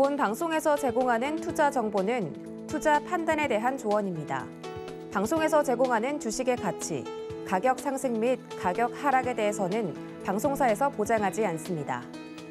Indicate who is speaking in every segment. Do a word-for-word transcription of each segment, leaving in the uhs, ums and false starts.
Speaker 1: 본 방송에서 제공하는 투자 정보는 투자 판단에 대한 조언입니다. 방송에서 제공하는 주식의 가치, 가격 상승 및 가격 하락에 대해서는 방송사에서 보장하지 않습니다.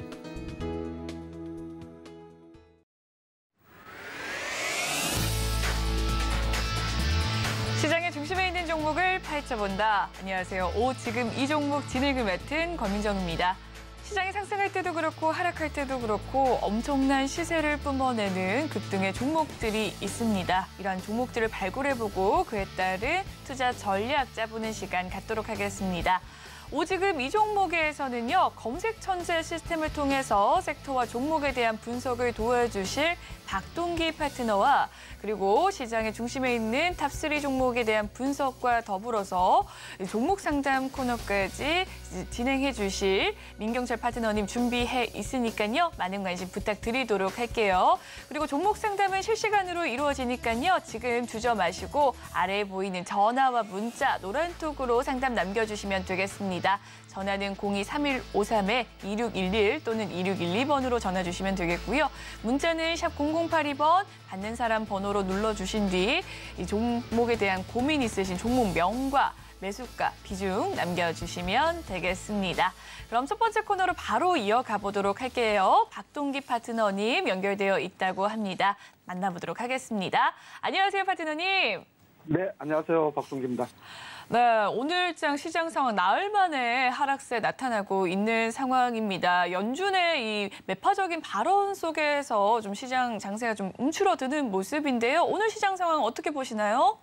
Speaker 2: 시장의 중심에 있는 종목을 파헤쳐본다. 안녕하세요. 오 지금 이 종목 진행을 맡은 권민정입니다. 시장이 상승할 때도 그렇고 하락할 때도 그렇고 엄청난 시세를 뿜어내는 급등의 종목들이 있습니다. 이러한 종목들을 발굴해보고 그에 따른 투자 전략 짜보는 시간 갖도록 하겠습니다. 오지금 이 종목에서는요, 검색 천재 시스템을 통해서 섹터와 종목에 대한 분석을 도와주실 박동기 파트너와 그리고 시장의 중심에 있는 탑쓰리 종목에 대한 분석과 더불어서 종목 상담 코너까지 진행해 주실 민경철 파트너님 준비해 있으니까요. 많은 관심 부탁드리도록 할게요. 그리고 종목 상담은 실시간으로 이루어지니까요. 지금 주저 마시고 아래에 보이는 전화와 문자, 노란톡으로 상담 남겨주시면 되겠습니다. 전화는 공이 삼일오삼 이육일일 또는 이육일이 번으로 전화 주시면 되겠고요. 문자는 샵 공공팔이 번 받는 사람 번호로 눌러주신 뒤 이 종목에 대한 고민 있으신 종목 명과 매수가, 비중 남겨주시면 되겠습니다. 그럼 첫 번째 코너로 바로 이어가 보도록 할게요. 박동기 파트너님 연결되어 있다고 합니다. 만나보도록 하겠습니다. 안녕하세요, 파트너님.
Speaker 3: 네, 안녕하세요. 박동기입니다.
Speaker 2: 네, 오늘장 시장 상황 나흘 만에 하락세 나타나고 있는 상황입니다. 연준의 이 매파적인 발언 속에서 좀 시장 장세가 좀 움츠러드는 모습인데요. 오늘 시장 상황 어떻게 보시나요?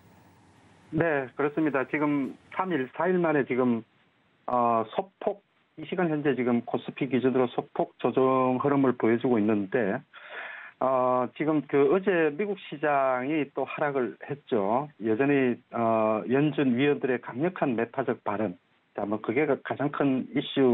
Speaker 3: 네, 그렇습니다. 지금 삼 일, 사 일 만에 지금 어, 소폭, 이 시간 현재 지금 코스피 기준으로 소폭 조정 흐름을 보여주고 있는데 어, 지금 그 어제 미국 시장이 또 하락을 했죠. 여전히 어, 연준 위원들의 강력한 매파적 발언, 뭐 그게 가장 큰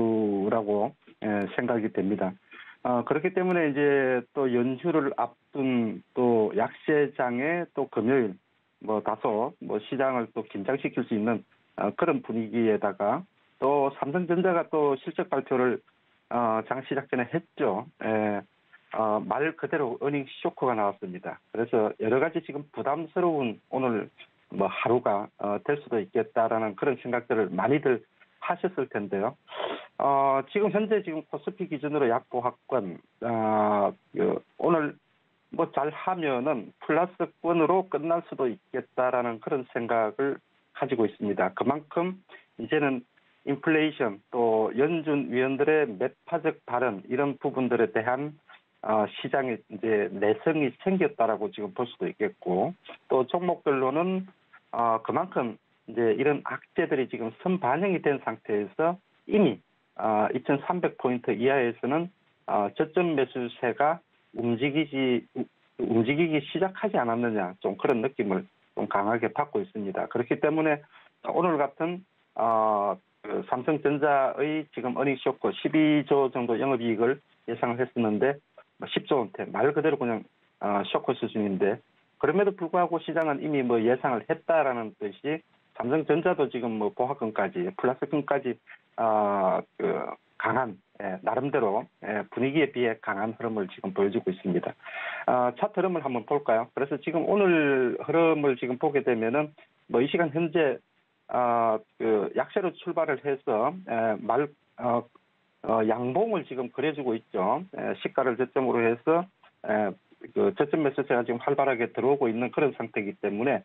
Speaker 3: 이슈라고 예, 생각이 됩니다. 어, 그렇기 때문에 이제 또 연휴를 앞둔 또 약세장에 또 금요일 뭐 다소 뭐 시장을 또 긴장시킬 수 있는 어, 그런 분위기에다가 또 삼성전자가 또 실적 발표를 어, 장 시작 전에 했죠. 예. 어, 말 그대로 어닝 쇼크가 나왔습니다. 그래서 여러 가지 지금 부담스러운 오늘 뭐 하루가 어, 될 수도 있겠다라는 그런 생각들을 많이들 하셨을 텐데요. 어, 지금 현재 지금 코스피 기준으로 약보합권 어, 그 오늘 뭐 잘하면은 플러스권으로 끝날 수도 있겠다라는 그런 생각을 가지고 있습니다. 그만큼 이제는 인플레이션 또 연준 위원들의 매파적 발언 이런 부분들에 대한 어, 시장에 이제 내성이 생겼다라고 지금 볼 수도 있겠고, 또 종목별로는 어, 그만큼 이제 이런 악재들이 지금 선반영이 된 상태에서 이미 어, 이천삼백 포인트 이하에서는 어, 저점 매수세가 움직이지 움직이기 시작하지 않았느냐, 좀 그런 느낌을 좀 강하게 받고 있습니다. 그렇기 때문에 오늘 같은 어, 그 삼성전자의 지금 어닝 쇼크 십이조 정도 영업이익을 예상을 했었는데 십조 원대 말 그대로 그냥 어, 쇼크 수준인데, 그럼에도 불구하고 시장은 이미 뭐 예상을 했다라는 뜻이 삼성전자도 지금 뭐 보합권까지 플러스권까지 어, 그 강한 예, 나름대로 예, 분위기에 비해 강한 흐름을 지금 보여주고 있습니다. 어, 차트 흐름을 한번 볼까요? 그래서 지금 오늘 흐름을 지금 보게 되면은 뭐 이 시간 현재 어, 그 약세로 출발을 해서 예, 말 어, 어, 양봉을 지금 그려주고 있죠. 에, 시가를 저점으로 해서 에, 그 저점 매수세가 지금 활발하게 들어오고 있는 그런 상태이기 때문에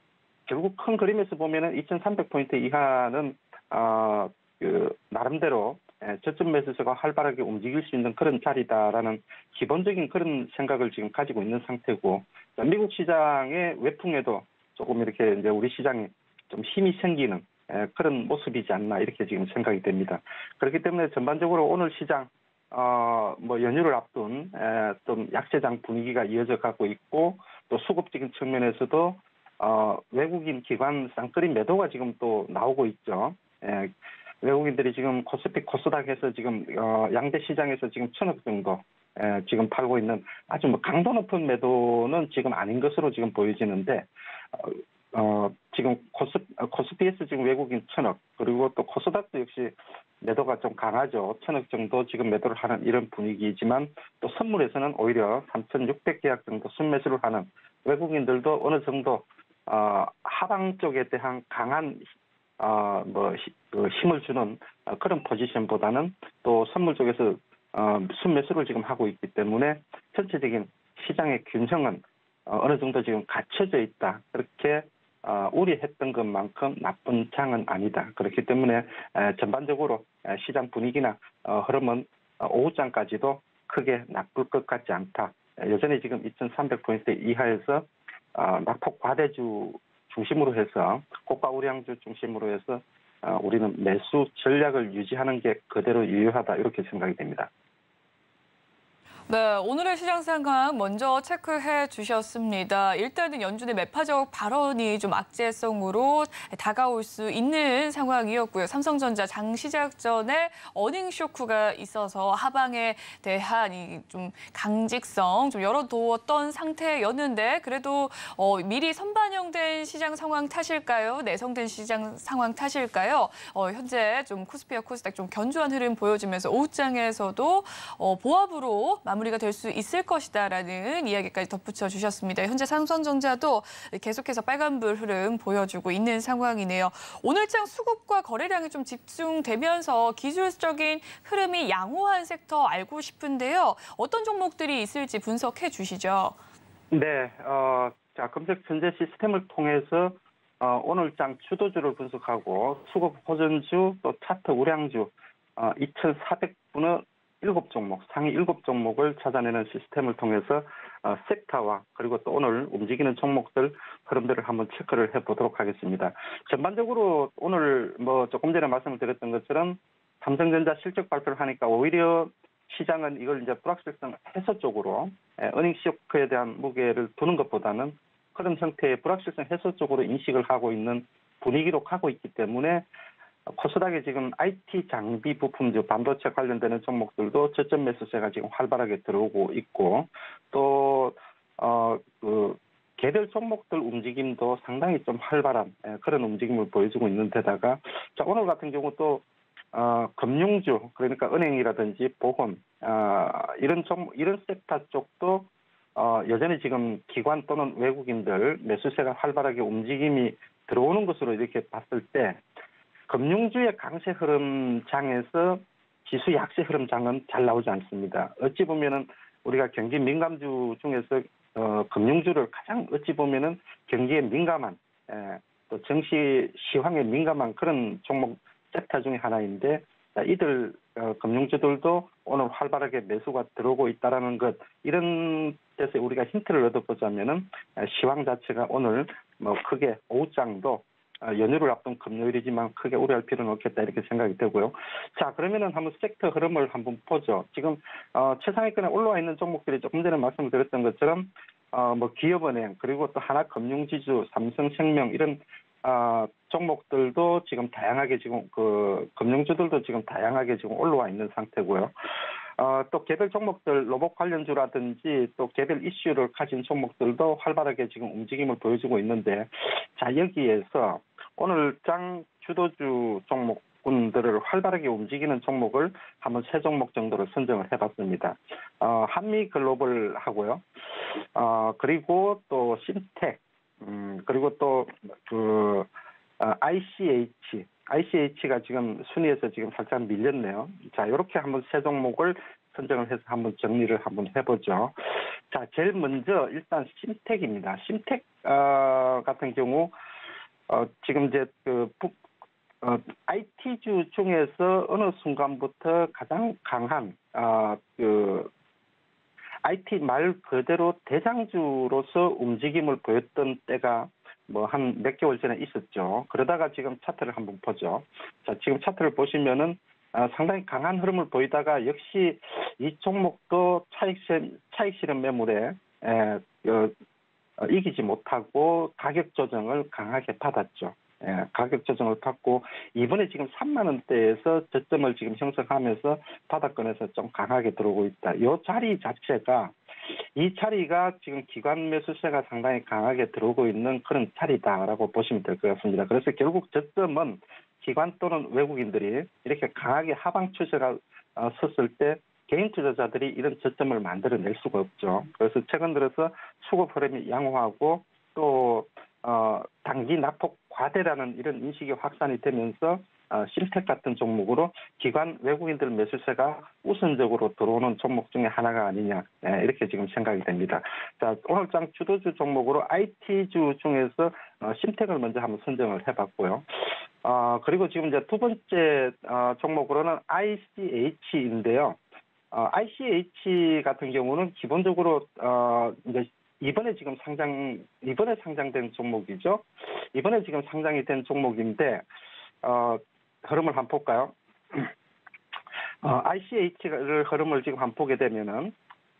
Speaker 3: 결국 큰 그림에서 보면은 이천삼백 포인트 이하는 어, 그 나름대로 에, 저점 매수세가 활발하게 움직일 수 있는 그런 자리다라는 기본적인 그런 생각을 지금 가지고 있는 상태고, 미국 시장의 외풍에도 조금 이렇게 이제 우리 시장이 좀 힘이 생기는 그런 모습이지 않나 이렇게 지금 생각이 됩니다. 그렇기 때문에 전반적으로 오늘 시장 어 뭐 연휴를 앞둔 에, 좀 약세장 분위기가 이어져 가고 있고, 또 수급적인 측면에서도 어 외국인 기관 쌍끌이 매도가 지금 또 나오고 있죠. 에, 외국인들이 지금 코스피 코스닥에서 지금 어 양대 시장에서 지금 천억 정도 에, 지금 팔고 있는 아주 뭐 강도 높은 매도는 지금 아닌 것으로 지금 보여지는데 어, 어 지금 지금 코스, 코스피에서 지금 외국인 천억, 그리고 또 코스닥도 역시 매도가 좀 강하죠. 천억 정도 지금 매도를 하는 이런 분위기이지만 또 선물에서는 오히려 삼천육백 계약 정도 순매수를 하는 외국인들도 어느 정도 어, 하방 쪽에 대한 강한 어, 뭐 그 힘을 주는 그런 포지션보다는 또 선물 쪽에서 어, 순매수를 지금 하고 있기 때문에 전체적인 시장의 균형은 어, 어느 정도 지금 갖춰져 있다. 그렇게 어, 우려했던 것만큼 나쁜 장은 아니다. 그렇기 때문에 에, 전반적으로 에, 시장 분위기나 어, 흐름은 어, 오후장까지도 크게 나쁠 것 같지 않다. 에, 여전히 지금 이천삼백 포인트 이하에서 어, 낙폭 과대주 중심으로 해서 고가 우량주 중심으로 해서 어, 우리는 매수 전략을 유지하는 게 그대로 유효하다 이렇게 생각이 됩니다.
Speaker 2: 네, 오늘의 시장 상황 먼저 체크해 주셨습니다. 일단은 연준의 매파적 발언이 좀 악재성으로 다가올 수 있는 상황이었고요. 삼성전자 장 시작 전에 어닝 쇼크가 있어서 하방에 대한 이 좀 강직성 좀 열어두었던 상태였는데 그래도 어, 미리 선반영된 시장 상황 탓일까요? 내성된 시장 상황 탓일까요? 어, 현재 좀 코스피와 코스닥 좀 견조한 흐름 보여주면서 오후장에서도 어, 보합으로 마무리 마무리가 될 수 있을 것이다라는 이야기까지 덧붙여 주셨습니다. 현재 삼성전자도 계속해서 빨간불 흐름 보여주고 있는 상황이네요. 오늘장 수급과 거래량이 좀 집중되면서 기술적인 흐름이 양호한 섹터 알고 싶은데요. 어떤 종목들이 있을지 분석해 주시죠.
Speaker 3: 네, 어, 자 검색 전제 시스템을 통해서 어, 오늘장 주도주를 분석하고 수급 호전주 또 차트 우량주 어, 이천사백 분의 일곱 종목, 상위 일곱 종목을 찾아내는 시스템을 통해서 어, 섹터와 그리고 또 오늘 움직이는 종목들 흐름들을 한번 체크를 해보도록 하겠습니다. 전반적으로 오늘 뭐 조금 전에 말씀을 드렸던 것처럼 삼성전자 실적 발표를 하니까 오히려 시장은 이걸 이제 불확실성 해소 쪽으로 에, 어닝 쇼크에 대한 무게를 두는 것보다는 그런 형태의 불확실성 해소 쪽으로 인식을 하고 있는 분위기로 가고 있기 때문에 코스닥에 지금 아이티 장비 부품주 반도체 관련되는 종목들도 저점 매수세가 지금 활발하게 들어오고 있고 또 어 그 개별 종목들 움직임도 상당히 좀 활발한 그런 움직임을 보여주고 있는 데다가 자 오늘 같은 경우 또 어, 금융주 그러니까 은행이라든지 보험 어, 이런 종 이런 섹터 쪽도 어, 여전히 지금 기관 또는 외국인들 매수세가 활발하게 움직임이 들어오는 것으로 이렇게 봤을 때. 금융주의 강세 흐름장에서 지수 약세 흐름장은 잘 나오지 않습니다. 어찌 보면은 우리가 경기 민감주 중에서 어, 금융주를 가장 어찌 보면은 경기에 민감한 에, 또 정시 시황에 민감한 그런 종목 섹터 중에 하나인데 자, 이들 어, 금융주들도 오늘 활발하게 매수가 들어오고 있다라는 것 이런 데서 우리가 힌트를 얻어보자면은 시황 자체가 오늘 뭐 크게 오후장도 연휴를 앞둔 금요일이지만 크게 우려할 필요는 없겠다 이렇게 생각이 되고요. 자 그러면은 한번 섹터 흐름을 한번 보죠. 지금 어, 최상위권에 올라와 있는 종목들이 조금 전에 말씀을 드렸던 것처럼 어, 뭐 기업은행 그리고 또 하나금융지주, 삼성생명 이런 어, 종목들도 지금 다양하게 지금 그 금융주들도 지금 다양하게 지금 올라와 있는 상태고요. 어, 또 개별 종목들 로봇 관련주라든지 또 개별 이슈를 가진 종목들도 활발하게 지금 움직임을 보여주고 있는데 자 여기에서 오늘 장 주도주 종목군들을 활발하게 움직이는 종목을 한번 세 종목 정도를 선정을 해봤습니다. 어, 한미 글로벌 하고요. 어, 그리고 또 신텍, 음, 그리고 또 그 어, 아이씨에이치. 아이씨에이치가 지금 순위에서 지금 살짝 밀렸네요. 자, 이렇게 한번 세 종목을 선정을 해서 한번 정리를 한번 해보죠. 자, 제일 먼저 일단 심텍입니다. 심텍 어, 같은 경우 어, 지금 이제 그 어, 아이티주 중에서 어느 순간부터 가장 강한 어, 그 아이티 말 그대로 대장주로서 움직임을 보였던 때가 뭐 한 몇 개월 전에 있었죠. 그러다가 지금 차트를 한번 보죠. 자, 지금 차트를 보시면은 어, 상당히 강한 흐름을 보이다가 역시 이 종목도 차익 실 차익 실현 매물에 에, 어, 어, 이기지 못하고 가격 조정을 강하게 받았죠. 예, 가격 조정을 받고 이번에 지금 삼만 원대에서 저점을 지금 형성하면서 바닥권에서 좀 강하게 들어오고 있다. 이 자리 자체가 이 자리가 지금 기관 매수세가 상당히 강하게 들어오고 있는 그런 자리다라고 보시면 될 것 같습니다. 그래서 결국 저점은 기관 또는 외국인들이 이렇게 강하게 하방 추세가 어, 섰을 때 개인 투자자들이 이런 저점을 만들어낼 수가 없죠. 그래서 최근 들어서 수급 흐름이 양호하고 또 어, 단기 낙폭 과대라는 이런 인식이 확산이 되면서 어, 심텍 같은 종목으로 기관 외국인들 매수세가 우선적으로 들어오는 종목 중에 하나가 아니냐, 예, 이렇게 지금 생각이 됩니다. 자, 오늘장 주도주 종목으로 아이티주 중에서 어, 심텍을 먼저 한번 선정을 해봤고요. 어, 그리고 지금 이제 두 번째 어, 종목으로는 아이씨에이치인데요. 어, 아이씨에이치 같은 경우는 기본적으로 어, 이제 이번에 지금 상장 이번에 상장된 종목이죠. 이번에 지금 상장이 된 종목인데 어, 흐름을 한번 볼까요? 어, 아이씨에이치를 흐름을 지금 한번 보게 되면은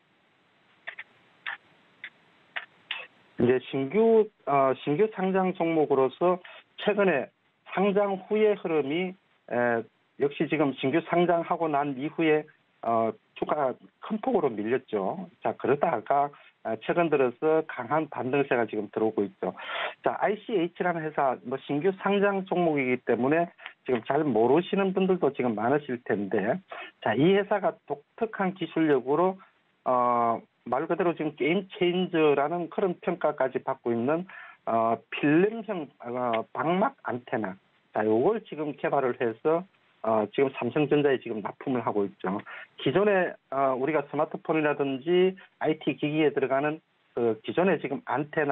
Speaker 3: 이제 신규 어, 신규 상장 종목으로서 최근에 상장 후의 흐름이 에, 역시 지금 신규 상장하고 난 이후에 어, 주가가 큰 폭으로 밀렸죠. 자, 그러다가 최근 들어서 강한 반등세가 지금 들어오고 있죠. 자, 아이씨에이치라는 회사 뭐 신규 상장 종목이기 때문에 지금 잘 모르시는 분들도 지금 많으실 텐데, 자, 이 회사가 독특한 기술력으로 어, 말 그대로 지금 게임 체인저라는 그런 평가까지 받고 있는 어, 필름형 어, 방막 안테나. 자, 요걸 지금 개발을 해서 어, 지금 삼성전자에 지금 납품을 하고 있죠. 기존에 어, 우리가 스마트폰이라든지 아이티 기기에 들어가는 그 기존의 지금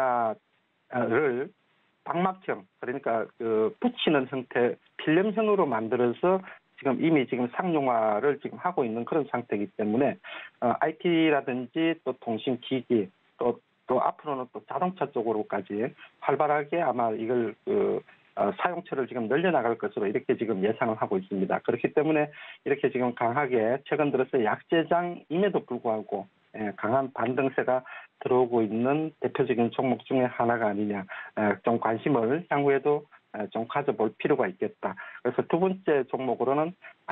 Speaker 3: 안테나를 방막형, 그러니까 그 붙이는 형태 필름형으로 만들어서 지금 이미 지금 상용화를 지금 하고 있는 그런 상태이기 때문에 어, 아이티라든지 또 통신기기 또 또 앞으로는 또 자동차 쪽으로까지 활발하게 아마 이걸 그 어, 사용처를 지금 늘려나갈 것으로 이렇게 지금 예상을 하고 있습니다. 그렇기 때문에 이렇게 지금 강하게 최근 들어서 약재장임에도 불구하고 예, 강한 반등세가 들어오고 있는 대표적인 종목 중에 하나가 아니냐, 예, 좀 관심을 향후에도 좀 가져볼 필요가 있겠다. 그래서 두 번째 종목으로는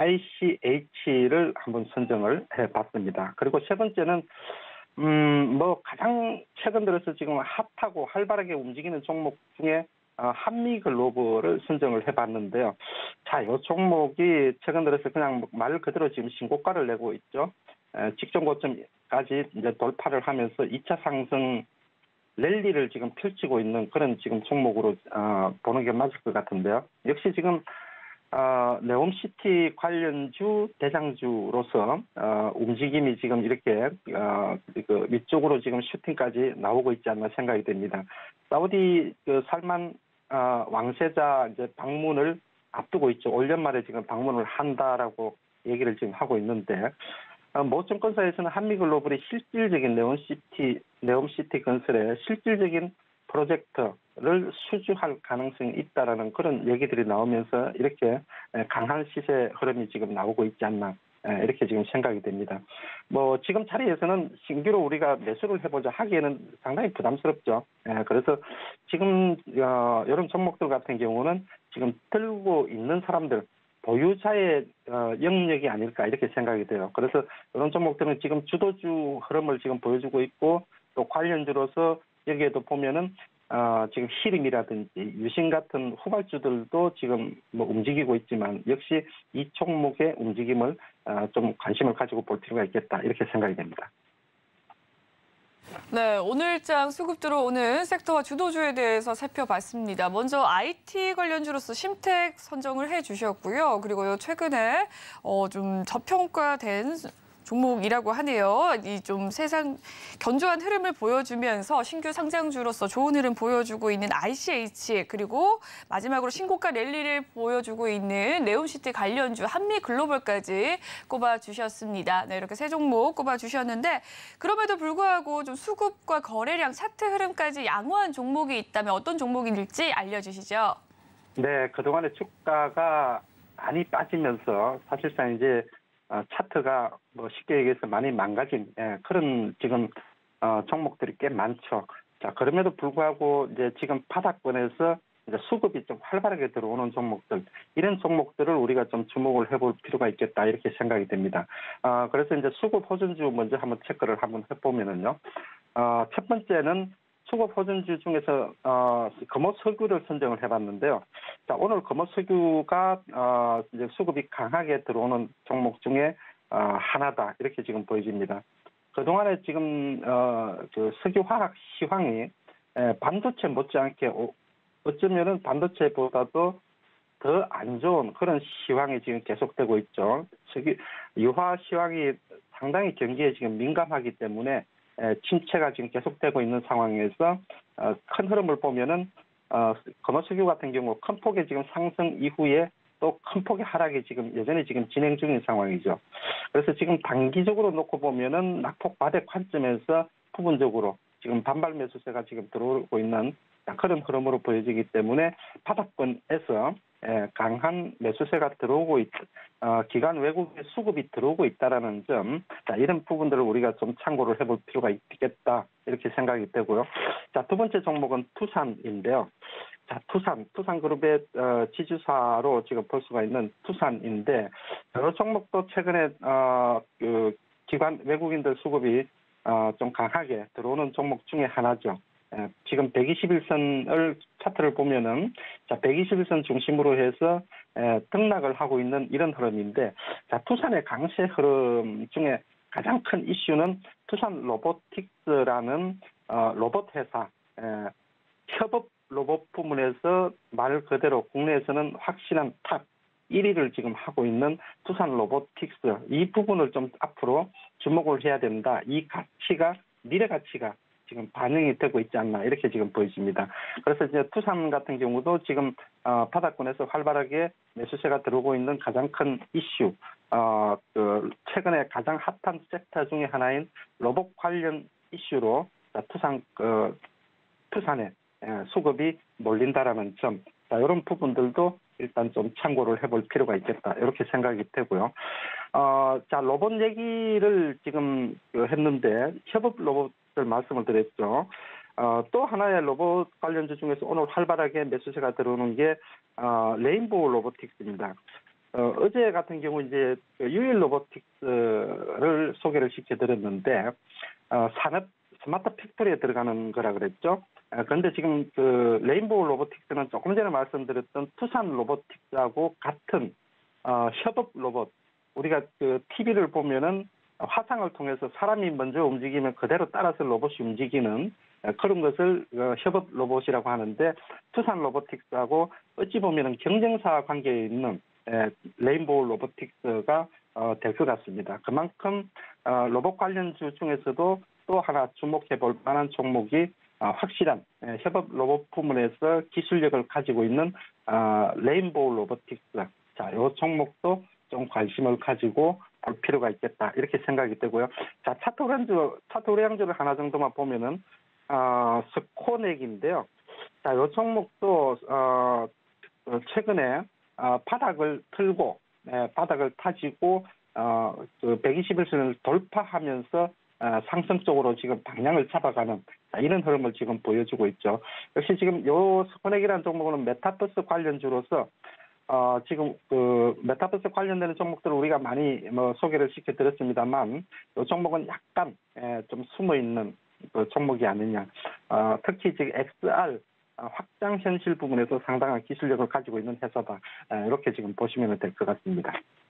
Speaker 3: 아이씨에이치를 한번 선정을 해봤습니다. 그리고 세 번째는 음, 뭐 가장 최근 들어서 지금 핫하고 활발하게 움직이는 종목 중에 어, 한미글로벌을 선정을 해봤는데요. 자, 이 종목이 최근 들어서 그냥 말 그대로 지금 신고가를 내고 있죠. 에, 직전 고점까지 이제 돌파를 하면서 이 차 상승 랠리를 지금 펼치고 있는 그런 지금 종목으로 어, 보는 게 맞을 것 같은데요. 역시 지금 어, 네옴시티 관련주 대장주로서 어, 움직임이 지금 이렇게 어, 그 위쪽으로 지금 슈팅까지 나오고 있지 않나 생각이 됩니다. 사우디 그 살만 어, 왕세자 이제 방문을 앞두고 있죠. 올 연말에 지금 방문을 한다라고 얘기를 지금 하고 있는데 어, 모 증권사에서는 한미글로벌의 실질적인 네옴시티 네옴시티 건설의 실질적인 프로젝트를 수주할 가능성이 있다라는 그런 얘기들이 나오면서 이렇게 강한 시세 흐름이 지금 나오고 있지 않나 이렇게 지금 생각이 됩니다. 뭐 지금 자리에서는 신규로 우리가 매수를 해보자 하기에는 상당히 부담스럽죠. 그래서 지금 이런 종목들 같은 경우는 지금 들고 있는 사람들 보유자의 영역이 아닐까 이렇게 생각이 돼요. 그래서 이런 종목들은 지금 주도주 흐름을 지금 보여주고 있고 또 관련주로서 여기에도 보면은 어, 지금 히림이라든지 유신 같은 후발주들도 지금 뭐 움직이고 있지만 역시 이 종목의 움직임을 어, 좀 관심을 가지고 볼 필요가 있겠다 이렇게 생각이 됩니다.
Speaker 2: 네, 오늘장 수급 들어오는 섹터와 주도주에 대해서 살펴봤습니다. 먼저 아이티 관련주로서 심텍 선정을 해주셨고요. 그리고 최근에 어, 좀 저평가된 종목이라고 하네요. 이 좀 세상 견조한 흐름을 보여주면서 신규 상장주로서 좋은 흐름 보여주고 있는 아이씨에이치 그리고 마지막으로 신고가 랠리를 보여주고 있는 네옴시티 관련주 한미글로벌까지 꼽아주셨습니다. 네, 이렇게 세 종목 꼽아주셨는데 그럼에도 불구하고 좀 수급과 거래량 차트 흐름까지 양호한 종목이 있다면 어떤 종목일지 알려주시죠.
Speaker 3: 네, 그동안에 주가가 많이 빠지면서 사실상 이제 어, 차트가 뭐 쉽게 얘기해서 많이 망가진 예, 그런 지금 어, 종목들이 꽤 많죠. 자, 그럼에도 불구하고 이제 지금 바닥권에서 이제 수급이 좀 활발하게 들어오는 종목들, 이런 종목들을 우리가 좀 주목을 해볼 필요가 있겠다 이렇게 생각이 됩니다. 어, 그래서 이제 수급 호전주 먼저 한번 체크를 한번 해보면은요. 어, 첫 번째는 수급 호전주 중에서 어, 금호석유를 선정을 해봤는데요. 자, 오늘 금호석유가 어, 이제 수급이 강하게 들어오는 종목 중에 어, 하나다 이렇게 지금 보여집니다. 그동안에 지금 어, 그 석유화학 시황이 에, 반도체 못지않게 오, 어쩌면은 반도체보다도 더 안 좋은 그런 시황이 지금 계속되고 있죠. 석유 유화 시황이 상당히 경기에 지금 민감하기 때문에 에, 침체가 지금 계속되고 있는 상황에서 어, 큰 흐름을 보면은 어, 금호석유 같은 경우 큰 폭의 지금 상승 이후에 또 큰 폭의 하락이 지금 여전히 지금 진행 중인 상황이죠. 그래서 지금 단기적으로 놓고 보면은 낙폭 바닥 관점에서 부분적으로 지금 반발 매수세가 지금 들어오고 있는 그런 흐름으로 보여지기 때문에 바닥권에서 강한 매수세가 들어오고 있, 어, 기관 외국의 수급이 들어오고 있다라는 점, 자, 이런 부분들을 우리가 좀 참고를 해볼 필요가 있겠다 이렇게 생각이 되고요. 자, 두 번째 종목은 투산인데요. 자, 투산, 투산그룹의 어, 지주사로 지금 볼 수가 있는 투산인데, 여러 종목도 최근에 어, 그 기관 외국인들 수급이 어, 좀 강하게 들어오는 종목 중에 하나죠. 에, 지금 백이십일 선을 차트를 보면은 자, 백이십일 선 중심으로 해서 에, 등락을 하고 있는 이런 흐름인데, 자, 투산의 강세 흐름 중에 가장 큰 이슈는 투산 로보틱스라는 어, 로봇 회사, 에, 협업 로봇 부문에서 말 그대로 국내에서는 확실한 탑 일 위를 지금 하고 있는 투산 로보틱스, 이 부분을 좀 앞으로 주목을 해야 된다. 이 가치가, 미래 가치가 지금 반영이 되고 있지 않나 이렇게 지금 보여집니다. 그래서 이제 투산 같은 경우도 지금 어, 바닥권에서 활발하게 매수세가 들어오고 있는 가장 큰 이슈, 어, 그 최근에 가장 핫한 섹터 중에 하나인 로봇 관련 이슈로 자, 투산 그 투산에 수급이 몰린다라는 점, 자, 이런 부분들도 일단 좀 참고를 해볼 필요가 있겠다 이렇게 생각이 되고요. 어, 자, 로봇 얘기를 지금 했는데 협업 로봇을 말씀을 드렸죠. 어, 또 하나의 로봇 관련주 중에서 오늘 활발하게 매수세가 들어오는 게 어, 레인보우 로보틱스입니다. 어, 어제 같은 경우 이제 유일 로보틱스를 소개를 시켜드렸는데 어, 산업 스마트 팩토리에 들어가는 거라 그랬죠. 그런데 지금 그 레인보우 로보틱스는 조금 전에 말씀드렸던 투산 로보틱스하고 같은 어, 협업 로봇. 우리가 그 티비를 보면은 화상을 통해서 사람이 먼저 움직이면 그대로 따라서 로봇이 움직이는 그런 것을 어, 협업 로봇이라고 하는데, 투산 로보틱스하고 어찌 보면은 경쟁사 관계에 있는 에, 레인보우 로보틱스가 어, 될 것 같습니다. 그만큼 어, 로봇 관련주 중에서도 또 하나 주목해 볼 만한 종목이 어, 확실한 에, 협업 로봇 부문에서 기술력을 가지고 있는 어, 레인보우 로보틱스. 자, 이 종목도 좀 관심을 가지고 볼 필요가 있겠다 이렇게 생각이 되고요. 자, 차트 우량주, 차트 우량주를 하나 정도만 보면은 어, 스코넥인데요. 자, 이 종목도 어, 최근에 어, 바닥을 틀고 에, 바닥을 타지고 어, 그 백이십일 선을 돌파하면서 어, 상승 쪽으로 지금 방향을 잡아가는 자, 이런 흐름을 지금 보여주고 있죠. 역시 지금 요 스코넥이라는 종목은 메타버스 관련주로서 어, 지금 그 메타버스 관련되는 종목들을 우리가 많이 뭐 소개를 시켜드렸습니다만, 이 종목은 약간 에, 좀 숨어 있는 그 종목이 아니냐. 어, 특히 지금 엑스알 확장 현실 부분에서 상당한 기술력을 가지고 있는 회사다. 에, 이렇게 지금 보시면 될 것 같습니다.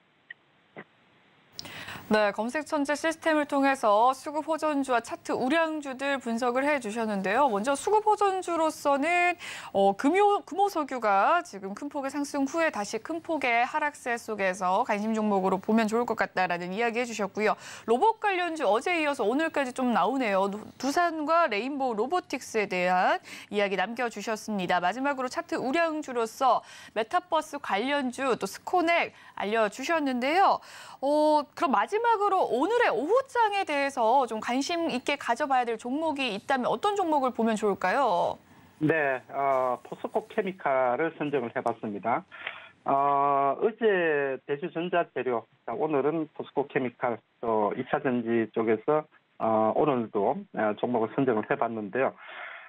Speaker 2: 네, 검색천재 시스템을 통해서 수급 호전주와 차트 우량주들 분석을 해주셨는데요. 먼저 수급 호전주로서는 어, 금요, 금호석유가 지금 큰 폭의 상승 후에 다시 큰 폭의 하락세 속에서 관심 종목으로 보면 좋을 것 같다라는 이야기 해주셨고요. 로봇 관련주 어제 이어서 오늘까지 좀 나오네요. 두산과 레인보우 로보틱스에 대한 이야기 남겨주셨습니다. 마지막으로 차트 우량주로서 메타버스 관련주 또 스코넥 알려주셨는데요. 어, 그럼 마지막으로 오늘의 오후장에 대해서 좀 관심 있게 가져봐야 될 종목이 있다면 어떤 종목을 보면 좋을까요?
Speaker 3: 네, 어, 포스코 케미칼을 선정을 해봤습니다. 어, 어제 대주전자재료, 오늘은 포스코 케미칼, 또 이 차 전지 쪽에서 어, 오늘도 종목을 선정을 해봤는데요.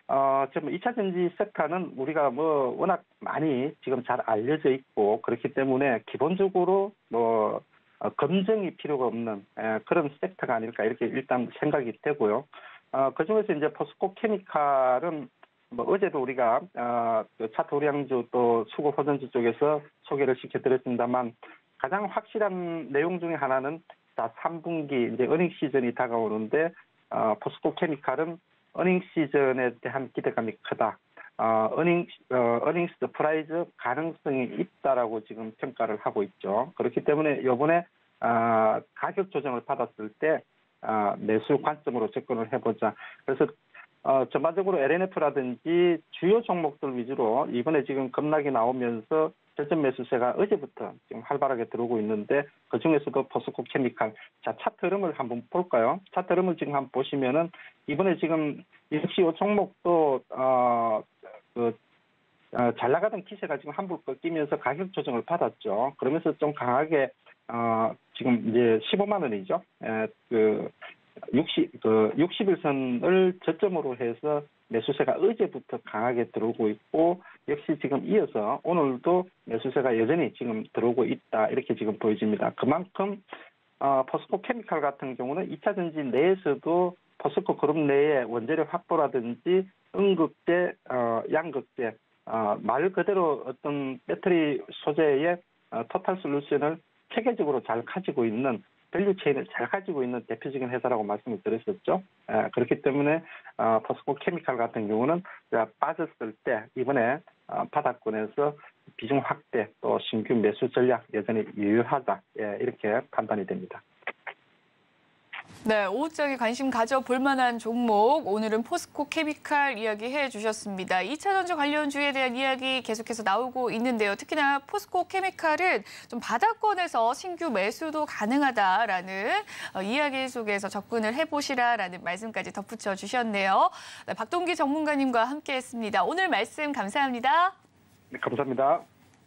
Speaker 3: 어, 지금 이 차 전지 섹터는 우리가 뭐 워낙 많이 지금 잘 알려져 있고 그렇기 때문에 기본적으로 뭐 어, 검증이 필요가 없는 에, 그런 섹터가 아닐까 이렇게 일단 생각이 되고요. 어, 그중에서 이제 포스코 케미칼은 뭐 어제도 우리가 어, 그 차트 우량주 또 수급 호전주 쪽에서 소개를 시켜드렸습니다만 가장 확실한 내용 중에 하나는 자, 삼 분기 이제 어닝 시즌이 다가오는데 어, 포스코 케미칼은 어닝 시즌에 대한 기대감이 크다. 어, 어닝, 어, 어닝 서프라이즈 가능성이 있다라고 지금 평가를 하고 있죠. 그렇기 때문에 이번에 어, 가격 조정을 받았을 때 어, 매수 관점으로 접근을 해보자. 그래서 어, 전반적으로 엘엔에프라든지 주요 종목들 위주로 이번에 지금 급락이 나오면서 저점 매수세가 어제부터 지금 활발하게 들어오고 있는데 그 중에서도 포스코 케미칼. 자, 차트 흐름을 한번 볼까요? 차트 흐름을 지금 한번 보시면은 이번에 지금 역시 이 종목도 어, 그, 어, 잘 나가던 기세가 지금 한불 꺾이면서 가격 조정을 받았죠. 그러면서 좀 강하게 어, 지금 이제 십오만 원이죠. 에, 그 육십, 그 육십 일선을 저점으로 해서 매수세가 어제부터 강하게 들어오고 있고 역시 지금 이어서 오늘도 매수세가 여전히 지금 들어오고 있다 이렇게 지금 보여집니다. 그만큼 어, 포스코 케미칼 같은 경우는 이 차 전지 내에서도 포스코 그룹 내에 원재료 확보라든지 음극재, 어, 양극재 어, 말 그대로 어떤 배터리 소재의 어, 토탈 솔루션을 체계적으로 잘 가지고 있는 밸류 체인을 잘 가지고 있는 대표적인 회사라고 말씀을 드렸었죠. 에, 그렇기 때문에 어, 포스코 케미칼 같은 경우는 빠졌을 때 이번에 어, 바닥권에서 비중 확대 또 신규 매수 전략 여전히 유효하다 예, 이렇게 판단이 됩니다.
Speaker 2: 네, 오후장에 관심 가져볼 만한 종목, 오늘은 포스코 케미칼 이야기해 주셨습니다. 이 차 전지 관련주에 대한 이야기 계속해서 나오고 있는데요. 특히나 포스코 케미칼은 좀 바닥권에서 신규 매수도 가능하다라는 이야기 속에서 접근을 해보시라라는 말씀까지 덧붙여 주셨네요. 네, 박동기 전문가님과 함께했습니다. 오늘 말씀 감사합니다.
Speaker 3: 네, 감사합니다.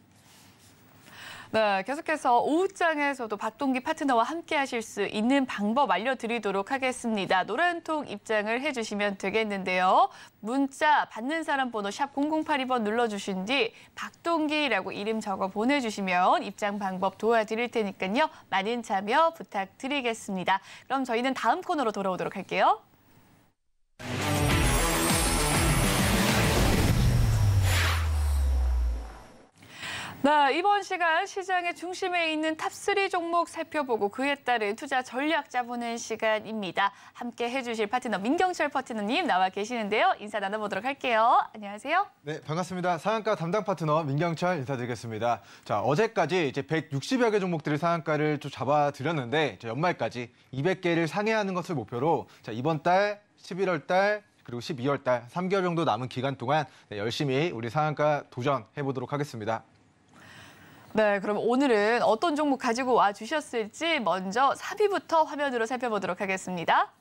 Speaker 2: 네, 계속해서 오후장에서도 박동기 파트너와 함께 하실 수 있는 방법 알려드리도록 하겠습니다. 노란톡 입장을 해주시면 되겠는데요. 문자 받는 사람 번호 샵 공공팔이 번 눌러주신 뒤 박동기라고 이름 적어 보내주시면 입장 방법 도와드릴 테니까요. 많은 참여 부탁드리겠습니다. 그럼 저희는 다음 코너로 돌아오도록 할게요. 네, 이번 시간 시장의 중심에 있는 탑삼 종목 살펴보고 그에 따른 투자 전략 짜보는 시간입니다. 함께 해주실 파트너 민경철 파트너님 나와 계시는데요. 인사 나눠보도록 할게요. 안녕하세요.
Speaker 4: 네, 반갑습니다. 상한가 담당 파트너 민경철 인사드리겠습니다. 자, 어제까지 이제 백육십여 개 종목들의 상한가를 좀 잡아드렸는데 연말까지 이백 개를 상회하는 것을 목표로 자, 이번 달, 십일월 달, 그리고 십이월 달 삼 개월 정도 남은 기간 동안 네, 열심히 우리 상한가 도전해보도록 하겠습니다.
Speaker 2: 네, 그럼 오늘은 어떤 종목 가지고 와 주셨을지 먼저 삼 위부터 화면으로 살펴보도록 하겠습니다.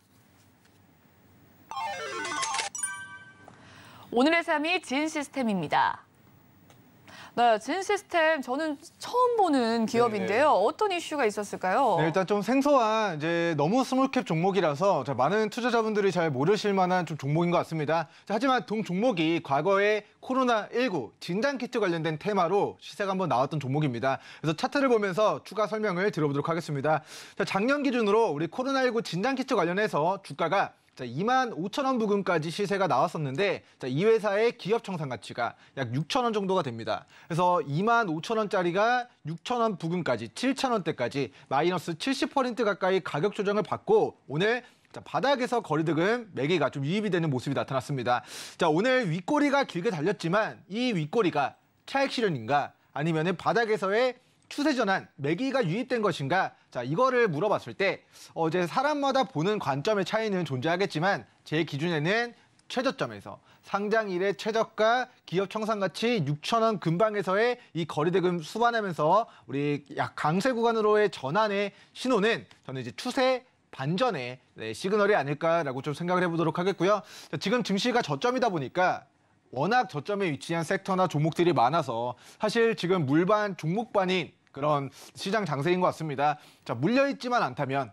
Speaker 2: 오늘의 삼 위 진시스템입니다. 네, 진시스템 저는 처음 보는 기업인데요. 네네. 어떤 이슈가 있었을까요?
Speaker 4: 네, 일단 좀 생소한 이제 너무 스몰캡 종목이라서 자, 많은 투자자분들이 잘 모르실 만한 좀 종목인 것 같습니다. 자, 하지만 동 종목이 과거에 코로나 십구 진단키트 관련된 테마로 시세가 한번 나왔던 종목입니다. 그래서 차트를 보면서 추가 설명을 들어보도록 하겠습니다. 자, 작년 기준으로 우리 코로나 십구 진단키트 관련해서 주가가 자, 이만 오천 원 부근까지 시세가 나왔었는데 자, 이 회사의 기업 청산 가치가 약 육천 원 정도가 됩니다. 그래서 이만 오천 원짜리가 육천 원 부근까지 칠천 원대까지 마이너스 칠십 퍼센트 가까이 가격 조정을 받고 오늘 자, 바닥에서 거리득은 매기가 좀 유입이 되는 모습이 나타났습니다. 자, 오늘 윗꼬리가 길게 달렸지만 이 윗꼬리가 차익 실현인가 아니면은 바닥에서의 추세 전환, 매기가 유입된 것인가? 자, 이거를 물어봤을 때 어, 이제 사람마다 보는 관점의 차이는 존재하겠지만 제 기준에는 최저점에서 상장 이래 최저가 기업 청산 가치 육천 원 근방에서의 이 거리대금 수반하면서 우리 약 강세 구간으로의 전환의 신호는 저는 이제 추세 반전의 네, 시그널이 아닐까라고 좀 생각을 해보도록 하겠고요. 자, 지금 증시가 저점이다 보니까 워낙 저점에 위치한 섹터나 종목들이 많아서 사실 지금 물반 종목반인 그런 시장 장세인 것 같습니다. 자, 물려있지만 않다면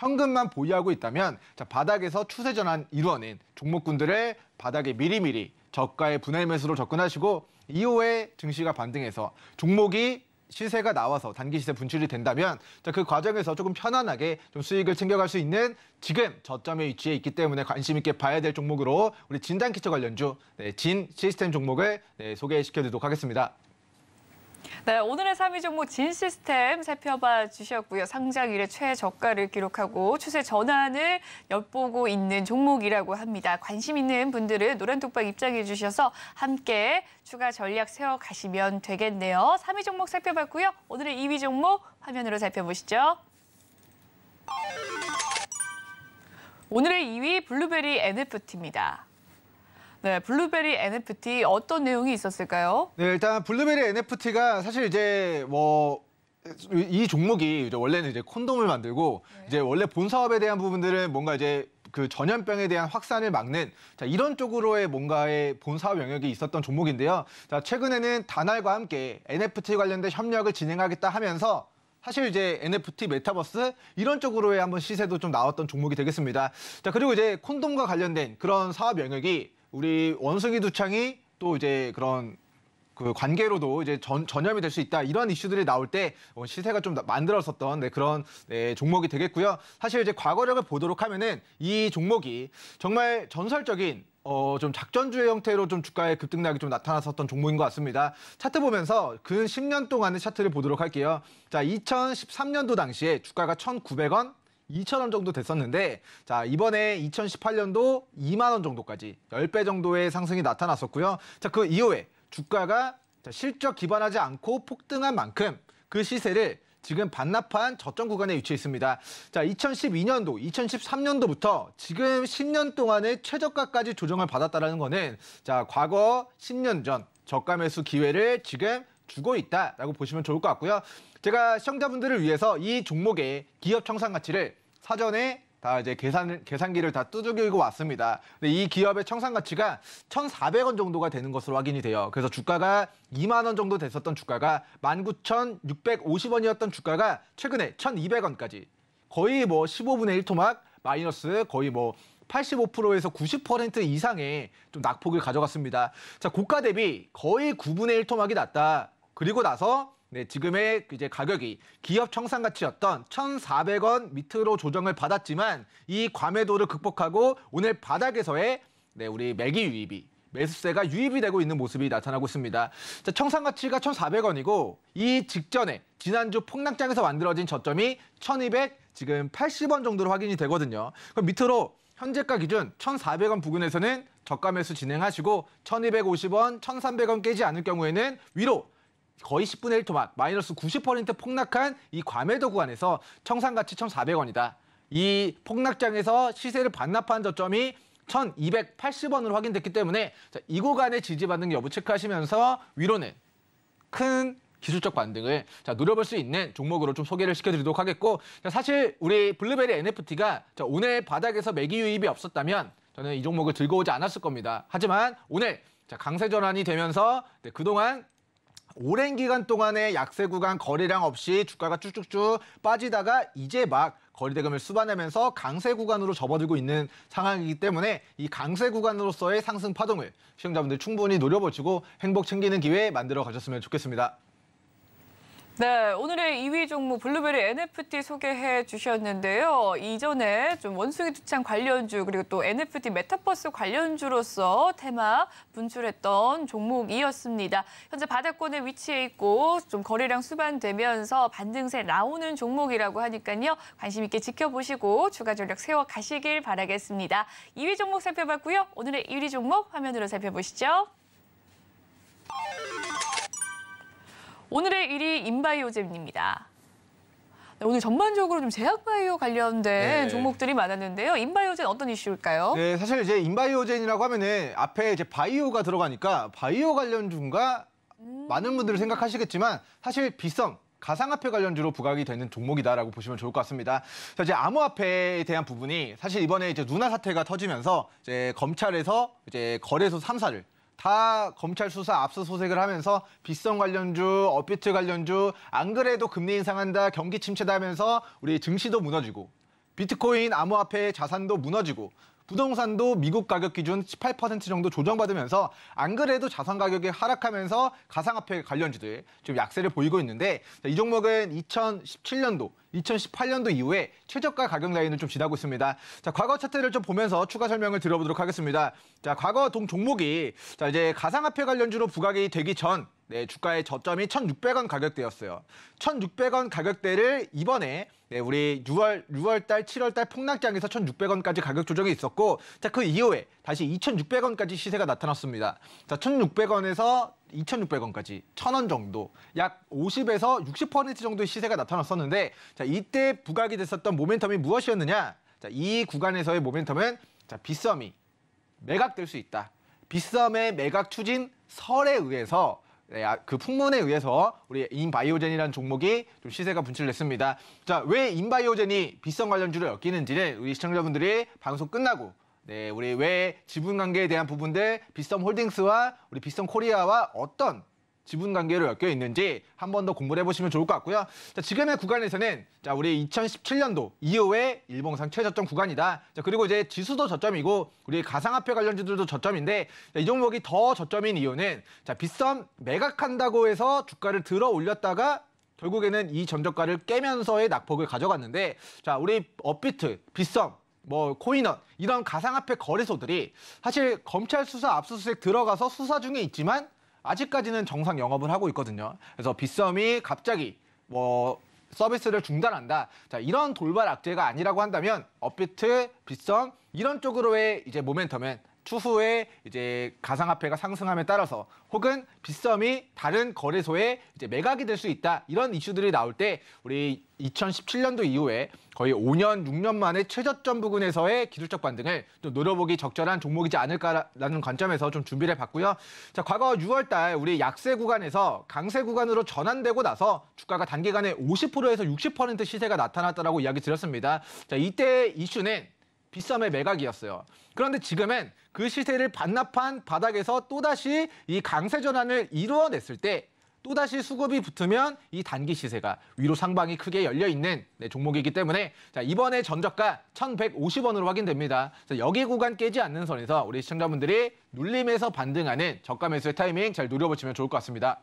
Speaker 4: 현금만 보유하고 있다면 자, 바닥에서 추세 전환 이루어낸 종목군들을 바닥에 미리미리 저가의 분할 매수로 접근하시고 이후에 증시가 반등해서 종목이 시세가 나와서 단기 시세 분출이 된다면 자, 그 과정에서 조금 편안하게 좀 수익을 챙겨갈 수 있는 지금 저점에 위치해 있기 때문에 관심 있게 봐야 될 종목으로 우리 진단키트 관련주 네, 진 시스템 종목을 네, 소개시켜드리도록 하겠습니다.
Speaker 2: 네, 오늘의 삼 위 종목 진 시스템 살펴봐 주셨고요. 상장 이래 최저가를 기록하고 추세 전환을 엿보고 있는 종목이라고 합니다. 관심 있는 분들은 노란톡방 입장해 주셔서 함께 추가 전략 세워가시면 되겠네요. 삼 위 종목 살펴봤고요. 오늘의 이 위 종목 화면으로 살펴보시죠. 오늘의 이 위 블루베리 엔에프티입니다. 네, 블루베리 엔에프티 어떤 내용이 있었을까요?
Speaker 4: 네, 일단 블루베리 엔에프티가 사실 이제 뭐 이 종목이 이제 원래는 이제 콘돔을 만들고 네. 이제 원래 본 사업에 대한 부분들은 뭔가 이제 그 전염병에 대한 확산을 막는 자, 이런 쪽으로의 뭔가의 본 사업 영역이 있었던 종목인데요. 자, 최근에는 다날과 함께 엔에프티 관련된 협력을 진행하겠다 하면서 사실 이제 엔에프티, 메타버스 이런 쪽으로의 한번 시세도 좀 나왔던 종목이 되겠습니다. 자, 그리고 이제 콘돔과 관련된 그런 사업 영역이 우리 원숭이 두창이 또 이제 그런 그 관계로도 이제 전, 전염이 될 수 있다 이런 이슈들이 나올 때 시세가 좀 만들었었던 네, 그런 네, 종목이 되겠고요. 사실 이제 과거력을 보도록 하면은 이 종목이 정말 전설적인 어, 좀 작전주의 형태로 좀 주가의 급등락이 좀 나타났었던 종목인 것 같습니다. 차트 보면서 근 십 년 동안의 차트를 보도록 할게요. 자, 이천십삼 년도 당시에 주가가 천구백 원, 이천 원 정도 됐었는데 자, 이번에 이천십팔 년도 이만 원 정도까지 십 배 정도의 상승이 나타났었고요. 자, 그 이후에 주가가 실적 기반하지 않고 폭등한 만큼 그 시세를 지금 반납한 저점 구간에 위치해 있습니다. 자, 이천십이 년도, 이천십삼 년도부터 지금 십 년 동안의 최저가까지 조정을 받았다는 거는 자, 과거 십 년 전 저가 매수 기회를 지금 주고 있다라고 보시면 좋을 것 같고요. 제가 시청자분들을 위해서 이 종목의 기업 청산 가치를 사전에 다 이제 계산, 계산기를 다 두들기고 왔습니다. 근데 이 기업의 청산 가치가 천사백 원 정도가 되는 것으로 확인이 돼요. 그래서 주가가 이만 원 정도 됐었던 주가가 만 구천육백오십 원이었던 주가가 최근에 천이백 원까지 거의 뭐 십오분의 일 토막 마이너스 거의 뭐 팔십오 퍼센트에서 구십 퍼센트 이상의 좀 낙폭을 가져갔습니다. 자, 고가 대비 거의 구분의 일 토막이 났다. 그리고 나서 네, 지금의 이제 가격이 기업 청산 가치였던 천사백 원 밑으로 조정을 받았지만 이 과매도를 극복하고 오늘 바닥에서의 네, 우리 매기 유입이 매수세가 유입이 되고 있는 모습이 나타나고 있습니다. 자, 청산 가치가 천사백 원이고 이 직전에 지난주 폭락장에서 만들어진 저점이 천이백, 지금 팔십 원 정도로 확인이 되거든요. 그럼 밑으로 현재가 기준 천사백 원 부근에서는 저가 매수 진행하시고 천이백오십 원, 천삼백 원 깨지 않을 경우에는 위로 거의 십분의 일 토막, 마이너스 구십 퍼센트 폭락한 이 과매도 구간에서 청산가치 천사백 원이다. 이 폭락장에서 시세를 반납한 저점이 천이백팔십 원으로 확인됐기 때문에 자, 이 구간에 지지받는 여부 체크하시면서 위로는 큰 기술적 반등을 자, 노려볼 수 있는 종목으로 좀 소개를 시켜드리도록 하겠고 자, 사실 우리 블루베리 엔에프티가 자, 오늘 바닥에서 매기 유입이 없었다면 저는 이 종목을 들고 오지 않았을 겁니다. 하지만 오늘 자, 강세 전환이 되면서 네, 그동안 오랜 기간 동안의 약세 구간 거래량 없이 주가가 쭉쭉쭉 빠지다가 이제 막 거래대금을 수반하면서 강세 구간으로 접어들고 있는 상황이기 때문에 이 강세 구간으로서의 상승 파동을 시청자분들 충분히 노려보시고 행복 챙기는 기회 만들어 가셨으면 좋겠습니다.
Speaker 2: 네, 오늘의 이 위 종목 블루베리 엔에프티 소개해 주셨는데요. 이전에 좀 원숭이 두창 관련주 그리고 또 엔에프티 메타버스 관련주로서 테마 분출했던 종목이었습니다. 현재 바닥권에 위치해 있고 좀 거래량 수반되면서 반등세 나오는 종목이라고 하니까요. 관심 있게 지켜보시고 추가 전략 세워 가시길 바라겠습니다. 이 위 종목 살펴봤고요. 오늘의 일 위 종목 화면으로 살펴보시죠. 오늘의 일 위 인바이오젠입니다. 네, 오늘 전반적으로 좀 제약바이오 관련된
Speaker 4: 네.
Speaker 2: 종목들이 많았는데요. 인바이오젠 어떤 이슈일까요?
Speaker 4: 네, 사실 이제 인바이오젠이라고 하면은 앞에 이제 바이오가 들어가니까 바이오 관련주인가 음. 많은 분들이 생각하시겠지만 사실 비성 가상화폐 관련주로 부각이 되는 종목이다라고 보시면 좋을 것 같습니다. 자, 이제 암호화폐에 대한 부분이 사실 이번에 이제 루나 사태가 터지면서 이제 검찰에서 이제 거래소 삼 사를 다 검찰 수사 압수수색을 하면서 비성 관련주, 업비트 관련주, 안 그래도 금리 인상한다, 경기 침체다 하면서 우리 증시도 무너지고 비트코인, 암호화폐 자산도 무너지고 부동산도 미국 가격 기준 십팔 퍼센트 정도 조정받으면서 안 그래도 자산 가격이 하락하면서 가상화폐 관련주들 좀 약세를 보이고 있는데 이 종목은 이천십칠 년도, 이천십팔 년도 이후에 최저가 가격 라인을 좀 지나고 있습니다. 자, 과거 차트를 좀 보면서 추가 설명을 드려보도록 하겠습니다. 자, 과거 동 종목이 자, 이제 가상화폐 관련주로 부각이 되기 전 네, 주가의 저점이 천육백 원 가격대였어요. 천육백 원 가격대를 이번에 네, 우리 유월, 유월달, 칠월달 폭락장에서 천육백 원까지 가격 조정이 있었고 자, 그 이후에 다시 이천육백 원까지 시세가 나타났습니다. 자, 천육백 원에서 이천육백 원까지 천 원 정도, 약 오십에서 육십 퍼센트 정도의 시세가 나타났었는데 자, 이때 부각이 됐었던 모멘텀이 무엇이었느냐? 자, 이 구간에서의 모멘텀은 자, 빗썸이 매각될 수 있다. 빗썸의 매각 추진 설에 의해서 네, 그 풍문에 의해서 우리 인바이오젠이라는 종목이 좀 시세가 분출됐습니다. 자, 왜 인바이오젠이 빗썸 관련주를 엮이는지를 우리 시청자분들이 방송 끝나고 네, 우리 왜 지분 관계에 대한 부분들 빗썸 홀딩스와 우리 빗썸 코리아와 어떤 지분 관계로 엮여 있는지 한 번 더 공부를 해보시면 좋을 것 같고요. 자, 지금의 구간에서는 자, 우리 이천십칠 년도 이후에 일봉상 최저점 구간이다. 자, 그리고 이제 지수도 저점이고 우리 가상화폐 관련주들도 저점인데 자, 이 종목이 더 저점인 이유는 자, 빗썸 매각한다고 해서 주가를 들어 올렸다가 결국에는 이 전저가를 깨면서의 낙폭을 가져갔는데 자, 우리 업비트, 빗썸 뭐 코인원 이런 가상화폐 거래소들이 사실 검찰 수사 압수수색 들어가서 수사 중에 있지만 아직까지는 정상 영업을 하고 있거든요. 그래서 빗썸이 갑자기 뭐 서비스를 중단한다. 자, 이런 돌발 악재가 아니라고 한다면 업비트, 빗썸 이런 쪽으로의 이제 모멘텀은 추후에 이제 가상화폐가 상승함에 따라서 혹은 빗썸이 다른 거래소에 이제 매각이 될 수 있다. 이런 이슈들이 나올 때 우리 이천십칠 년도 이후에 거의 오 년, 육 년 만에 최저점 부근에서의 기술적 반등을 좀 노려보기 적절한 종목이지 않을까라는 관점에서 좀 준비를 해봤고요. 자, 과거 유월 달 우리 약세 구간에서 강세 구간으로 전환되고 나서 주가가 단기간에 오십 퍼센트에서 육십 퍼센트 시세가 나타났다라고 이야기 드렸습니다. 자, 이때 이슈는 빗썸의 매각이었어요. 그런데 지금은 그 시세를 반납한 바닥에서 또다시 이 강세 전환을 이루어냈을 때 또다시 수급이 붙으면 이 단기 시세가 위로 상방이 크게 열려있는 네, 종목이기 때문에 자, 이번에 전저가 천백오십 원으로 확인됩니다. 자, 여기 구간 깨지 않는 선에서 우리 시청자분들이 눌림에서 반등하는 저가 매수의 타이밍 잘 노려보시면 좋을 것 같습니다.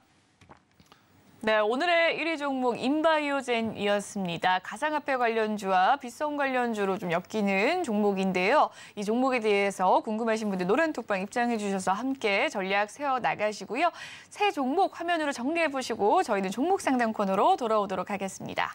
Speaker 2: 네, 오늘의 일 위 종목 인바이오젠이었습니다. 가상화폐 관련주와 빗썸 관련주로 좀 엮이는 종목인데요. 이 종목에 대해서 궁금하신 분들 노란톡방 입장해 주셔서 함께 전략 세워나가시고요. 새 종목 화면으로 정리해 보시고 저희는 종목 상담 코너로 돌아오도록 하겠습니다.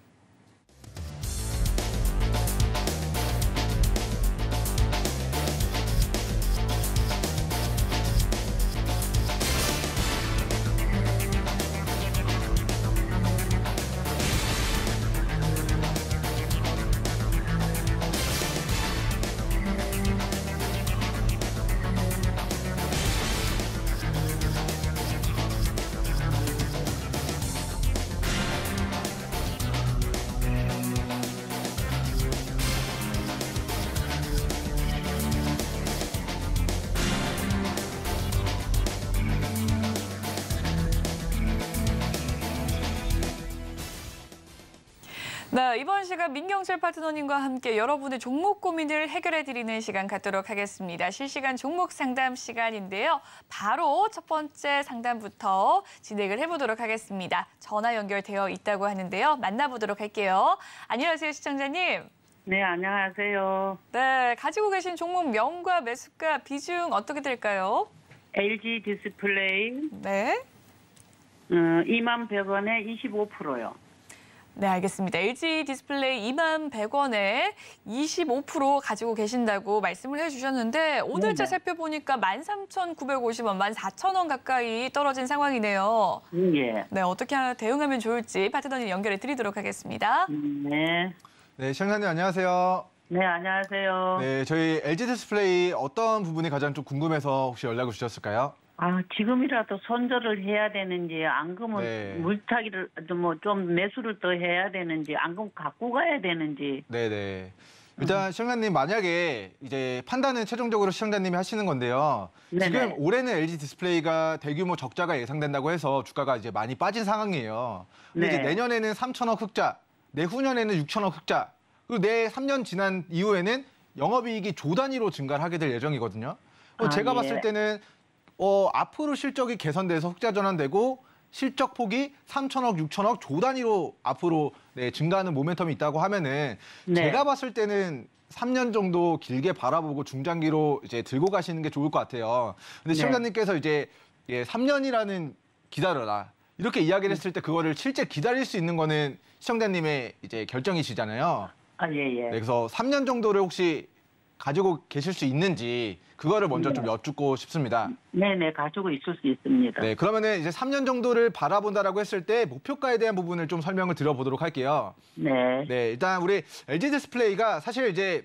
Speaker 2: 네, 이번 시간 민경철 파트너님과 함께 여러분의 종목 고민을 해결해드리는 시간 갖도록 하겠습니다. 실시간 종목 상담 시간인데요. 바로 첫 번째 상담부터 진행을 해보도록 하겠습니다. 전화 연결되어 있다고 하는데요. 만나보도록 할게요. 안녕하세요, 시청자님.
Speaker 5: 네, 안녕하세요.
Speaker 2: 네, 가지고 계신 종목 명과 매수가 비중 어떻게 될까요?
Speaker 5: 엘지 디스플레이
Speaker 2: 네.
Speaker 5: 어, 이만 백 원에 이십오 퍼센트요.
Speaker 2: 네, 알겠습니다. 엘지 디스플레이 이만 백 원에 이십오 퍼센트 가지고 계신다고 말씀을 해주셨는데 오늘자
Speaker 5: 네네.
Speaker 2: 살펴보니까 만 삼천구백오십 원, 만 사천 원 가까이 떨어진 상황이네요.
Speaker 5: 예.
Speaker 2: 네, 어떻게 대응하면 좋을지 파트너님 연결해 드리도록 하겠습니다.
Speaker 5: 네.
Speaker 4: 네, 시청자님 안녕하세요.
Speaker 5: 네, 안녕하세요.
Speaker 4: 네, 저희 엘지 디스플레이 어떤 부분이 가장 좀 궁금해서 혹시 연락을 주셨을까요?
Speaker 5: 아, 지금이라도 손절을 해야 되는지, 안 그러면
Speaker 4: 네.
Speaker 5: 물타기를 뭐 좀 매수를 더 해야 되는지, 안 그러면 갖고 가야 되는지.
Speaker 4: 네네. 일단 시청자님 만약에 이제 판단은 최종적으로 시청자님이 하시는 건데요.
Speaker 5: 네네.
Speaker 4: 지금 올해는 엘지 디스플레이가 대규모 적자가 예상된다고 해서 주가가 이제 많이 빠진 상황이에요. 근데
Speaker 5: 네.
Speaker 4: 이제 내년에는 삼천억 흑자, 내후년에는 육천억 흑자. 그리고 내 삼 년 지난 이후에는 영업이익이 조 단위로 증가를 하게 될 예정이거든요. 어,
Speaker 5: 아,
Speaker 4: 제가
Speaker 5: 예.
Speaker 4: 봤을 때는 어, 앞으로 실적이 개선돼서 흑자 전환되고 실적 폭이 삼천억, 육천억 조 단위로 앞으로 네, 증가하는 모멘텀이 있다고 하면은
Speaker 5: 네.
Speaker 4: 제가 봤을 때는 삼 년 정도 길게 바라보고 중장기로 이제 들고 가시는 게 좋을 것 같아요. 근데
Speaker 5: 네.
Speaker 4: 시청자님께서 이제 예, 삼 년이라는 기다려라 이렇게 이야기를 했을 때 그거를 실제 기다릴 수 있는 거는 시청자님의 이제 결정이시잖아요.
Speaker 5: 아, 예, 예.
Speaker 4: 네, 그래서 삼 년 정도를 혹시 가지고 계실 수 있는지 그거를 먼저
Speaker 5: 네.
Speaker 4: 좀 여쭙고 싶습니다.
Speaker 5: 네네, 가지고 있을 수 있습니다.
Speaker 4: 네, 그러면은 이제 삼 년 정도를 바라본다라고 했을 때 목표가에 대한 부분을 좀 설명을 드려보도록 할게요.
Speaker 5: 네.
Speaker 4: 네, 일단 우리 엘지디스플레이가 사실 이제